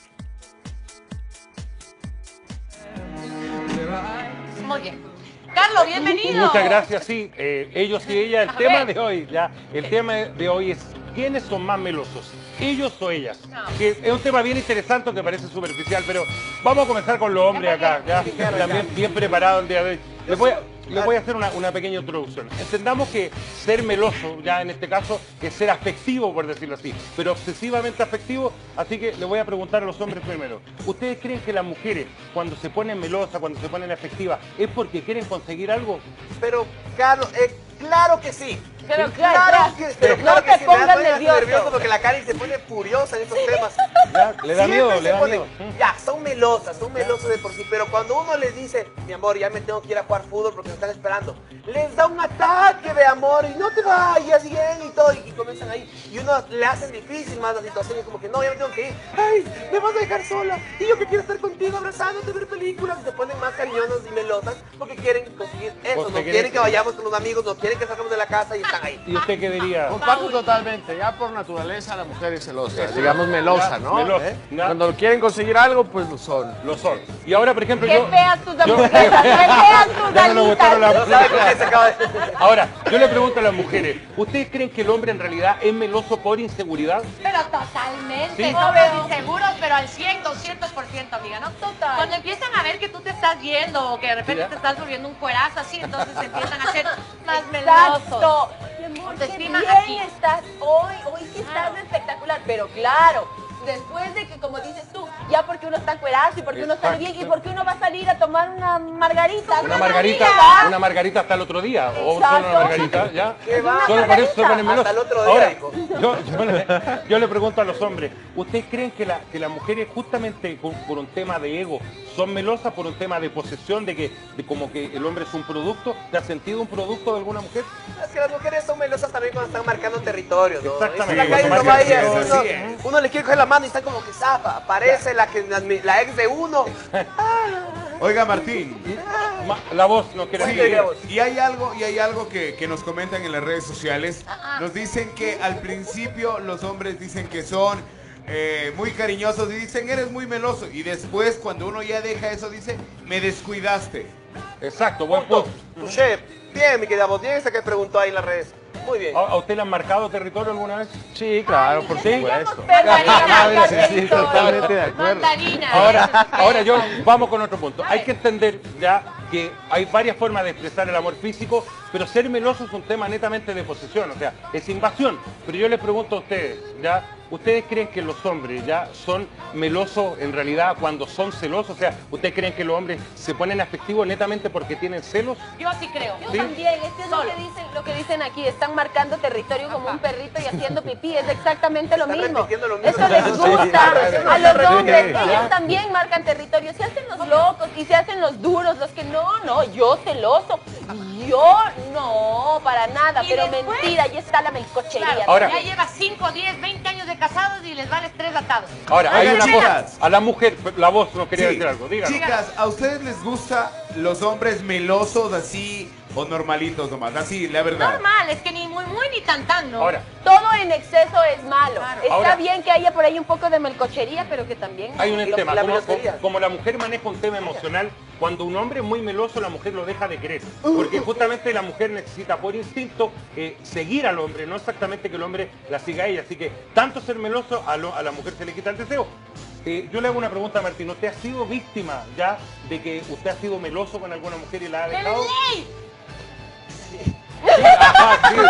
Muy bien. Carlos, bienvenido. Muchas gracias, sí, eh, ellos y ella, el tema de hoy, ya, el tema de hoy es ¿quiénes son más melosos? ¿Ellos o ellas? No. Que es un tema bien interesante que parece superficial, pero vamos a comenzar con los hombres acá, ya, también bien preparado el día de hoy. Les voy a, les voy a hacer una, una pequeña introducción. Entendamos que ser meloso, ya en este caso, es ser afectivo, por decirlo así, pero obsesivamente afectivo, así que le voy a preguntar a los hombres primero. ¿Ustedes creen que las mujeres, cuando se ponen melosas, cuando se ponen afectivas, es porque quieren conseguir algo? Pero, Carlos, eh, claro que sí. Pero claro, claro, que, pero no claro te que sí, pongas me da- me da nervioso. nervioso porque la Karen se pone furiosa en estos temas. Ya, le da Siempre miedo, se le da ponen- miedo. Ya, son melosas, son melosas de por sí, pero cuando uno les dice, mi amor, ya me tengo que ir a jugar fútbol porque me están esperando, les da un ataque de amor y no te vayas bien y todo, y, y comienzan ahí, y uno le hacen difícil más la situación y es como que no, ya me tengo que ir, ay, me vas a dejar sola, y yo que quiero estar contigo abrazándote, ver películas, y se ponen más cariñosas y melosas porque quieren conseguir eso, ¿Usted no cree quieren que que- vayamos con los amigos, no quieren que salgamos de la casa y están ahí. ¿Y usted qué diría? Comparto totalmente, ya por naturaleza la mujer es celosa, Sí, digamos melosa, ya, ¿no? melosa, ¿Eh? ya. Cuando quieren conseguir algo, pues lo son. Lo son. Y ahora, por ejemplo, Qué yo... feas tus yo- hamburguesas, qué feas tus Ya no le botaron la- alitas. ¿Sabe con qué se acaba de- Ahora, yo le pregunto a las mujeres, ¿ustedes creen que el hombre en realidad es meloso por inseguridad? Pero totalmente, Sí. somos inseguros, pero al cien, doscientos por ciento, amiga, ¿no? Total. Cuando empiezan a ver que tú te estás viendo o que de repente ¿Ya? te estás volviendo un cuerazo así, entonces se empiezan a hacer más melosos. Exacto. Mi amor, qué Autoestima bien aquí. estás hoy, hoy sí estás espectacular, pero claro, después de que, como dices tú, ya porque uno está cuerazo y porque uno sale bien y porque uno va a salir a tomar una margarita. Una con margarita, amiga. una margarita hasta el otro día, o Exacto. solo una margarita, ¿ya? ¿Qué va? Solo por eso se ponen melosos. Hasta el otro día, Ahora, hijo. yo, yo le, yo le pregunto a los hombres, ¿ustedes creen que, la, que las mujeres justamente por, por un tema de ego son melosas, por un tema de posesión, de que de como que el hombre es un producto? ¿Te has sentido un producto de alguna mujer? Es que las mujeres son melosas también cuando están marcando territorio, ¿no? Exactamente. Y si la calle Cuando uno va marcan ahí, territorio, uno, así es. uno le quiere coger la mano y está como que zafa, aparece la, que, la, la ex de uno. Oiga, Martín. Ma- La voz no quiere Sí, decir. y hay algo, y hay algo que, que nos comentan en las redes sociales. Nos dicen que al principio los hombres dicen que son eh, muy cariñosos y dicen, eres muy meloso. Y después, cuando uno ya deja eso, dice, me descuidaste. Exacto, buen punto. Touché. Bien, mi querida audiencia que preguntó ahí en las redes. Muy bien. ¿A, a usted le han marcado territorio alguna vez? Sí, claro, por supuesto. Mandarina, Sí, sí, totalmente de acuerdo. Mandarina. Ahora, ahora yo, vamos con otro punto. Hay que entender ya que hay varias formas de expresar el amor físico, pero ser meloso es un tema netamente de posesión, o sea, es invasión. Pero yo les pregunto a ustedes, ¿ya? ¿Ustedes creen que los hombres ya son melosos en realidad cuando son celosos? O sea, ¿ustedes creen que los hombres se ponen afectivos netamente porque tienen celos? Yo sí creo. Yo ¿Sí? también, es que es lo que dicen, lo que dicen aquí, están marcando territorio como un perrito y haciendo pipí, es exactamente lo Están mismo. repitiendo lo mismo. Eso les Sí, gusta sí, a los sí. hombres, Ajá. ellos también marcan territorio, se hacen los locos y se hacen los duros, los que no, no, yo celoso, yo no, para nada, Y pero después- mentira, ahí está la melcochería. Claro, Ahora- ya lleva cinco, diez, veinte años de casados y les vale tres atados. Ahora, hay Oigan, una chicas. cosa, a la mujer, la voz nos quería Sí. decir algo, díganos. Chicas, ¿a ustedes les gusta los hombres melosos así o normalitos nomás? Así, la verdad. Normal, es que ni muy muy ni tan tan, ¿no? Ahora, Todo en exceso es malo. Está Ahora- bien que haya por ahí un poco de melcochería, pero que también... hay un Y lo- tema, la como, melosería. como- como la mujer maneja un tema emocional, cuando un hombre es muy meloso, la mujer lo deja de querer. Porque justamente la mujer necesita por instinto eh, seguir al hombre, no exactamente que el hombre la siga a ella. Así que tanto ser meloso, a, lo- a la mujer se le quita el deseo. Eh, yo le hago una pregunta a Martín, ¿usted ha sido víctima ya de que usted ha sido meloso con alguna mujer y la ha dejado? Ajá, sí.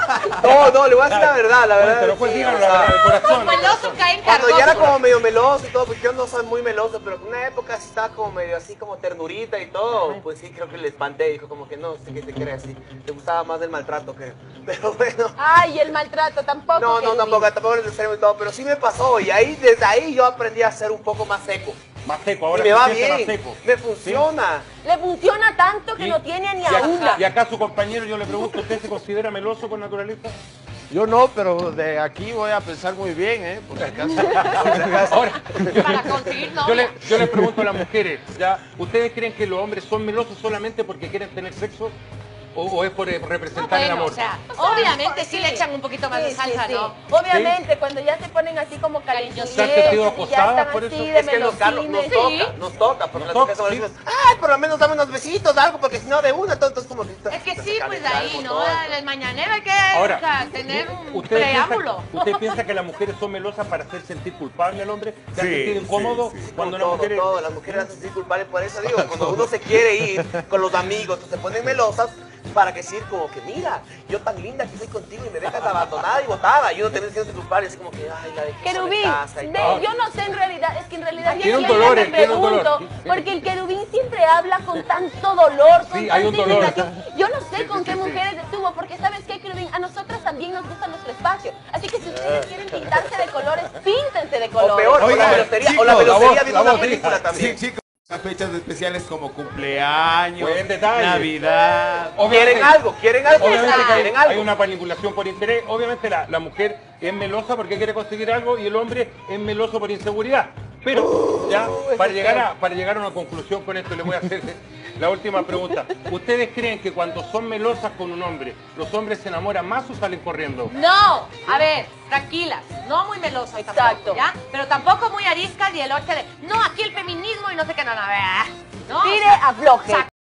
No, no, le voy a decir la verdad, la verdad. Pero pues sí, díganlo, o la sea, verdad, de corazón. Los melosos caen Cuando ya era cargosos. como medio meloso y todo, pues yo no soy muy meloso, pero en una época sí estaba como medio así como ternurita y todo, pues sí creo que le espanté, dijo como que no sé qué te cree así, le gustaba más el maltrato que, pero bueno. Ay, el maltrato tampoco. No, no, Kevin. tampoco, tampoco es necesario y todo, pero sí me pasó y ahí, desde ahí yo aprendí a ser un poco más seco. Más seco, Y ahora me se va siente bien, más seco. me funciona. Le funciona tanto que Y- no tiene ni y a acá- una. Y acá su compañero, yo le pregunto, ¿usted se considera meloso por naturaleza? Yo no, pero de aquí voy a pensar muy bien, ¿eh? Por si acaso. Ahora, yo, Para conseguir yo novia. le, yo le pregunto a las mujeres, ¿ya? ¿Ustedes creen que los hombres son melosos solamente porque quieren tener sexo? ¿O, o es por eh, representar el Bueno, amor? o sea, obviamente sí le echan un poquito más de Sí, salsa, sí, sí. ¿no? Obviamente, cuando ya se ponen así como calentitos, ¿Se han sentido y ya acosadas están por así eso? de Es que nos, Carlos, nos melosines. toca, nos toca, porque Nos las toca, mujeres sí. decimos, ay, por lo menos dame unos besitos, algo, porque si no de una, entonces como que... Es que sí, pues calentar ahí, el ¿no? motor. El mañanero hay que Ahora, o sea, tener un ¿Usted preámbulo. piensa, ¿Usted piensa que las mujeres son melosas para hacer sentir culpable al hombre? ¿Se ha Sí, sentido incómodo sí, sí. cuando todo, una mujer... todo, las mujeres hacen sentir culpables, por eso digo, cuando uno se quiere ir con los amigos, se ponen melosas para que decir como que mira, yo tan linda que estoy contigo y me dejas abandonada y botada, y uno también se siente culpable, así como que ay, la dejé sola en Querubín, casa y ve, todo. yo no sé en realidad, es que en realidad yo Tiene un siempre dolor, me eh, tiene un dolor. pregunto, porque el querubín siempre habla con tanto dolor, con Sí, hay un tanta dolor. indignación. Yo no sé Sí, con sí, qué sí, sí. mujeres estuvo, porque ¿sabes qué, querubín? A nosotras también nos gusta nuestro espacio. Así que si ustedes quieren pintarse de colores, píntense de O colores. peor, o la Oigan, velocería, chicos, o la la velocería voz, viendo la una voz, película sí, también. Sí, chicos, las fechas especiales como cumpleaños, Buen detalle. Navidad. Quieren algo, quieren algo, Obviamente que hay, quieren hay algo. una manipulación por interés. Obviamente la, la mujer es melosa porque quiere conseguir algo y el hombre es meloso por inseguridad. Pero ya, para llegar, a, para llegar a una conclusión con esto, le voy a hacer la última pregunta. ¿Ustedes creen que cuando son melosas con un hombre, los hombres se enamoran más o salen corriendo? No, a ver, tranquilas, no muy melosas Exacto. tampoco, ¿ya? Pero tampoco muy ariscas y el otro de, no, aquí el feminismo y no sé qué, no, no, a ver, ¿no? Tire, O sea, afloje.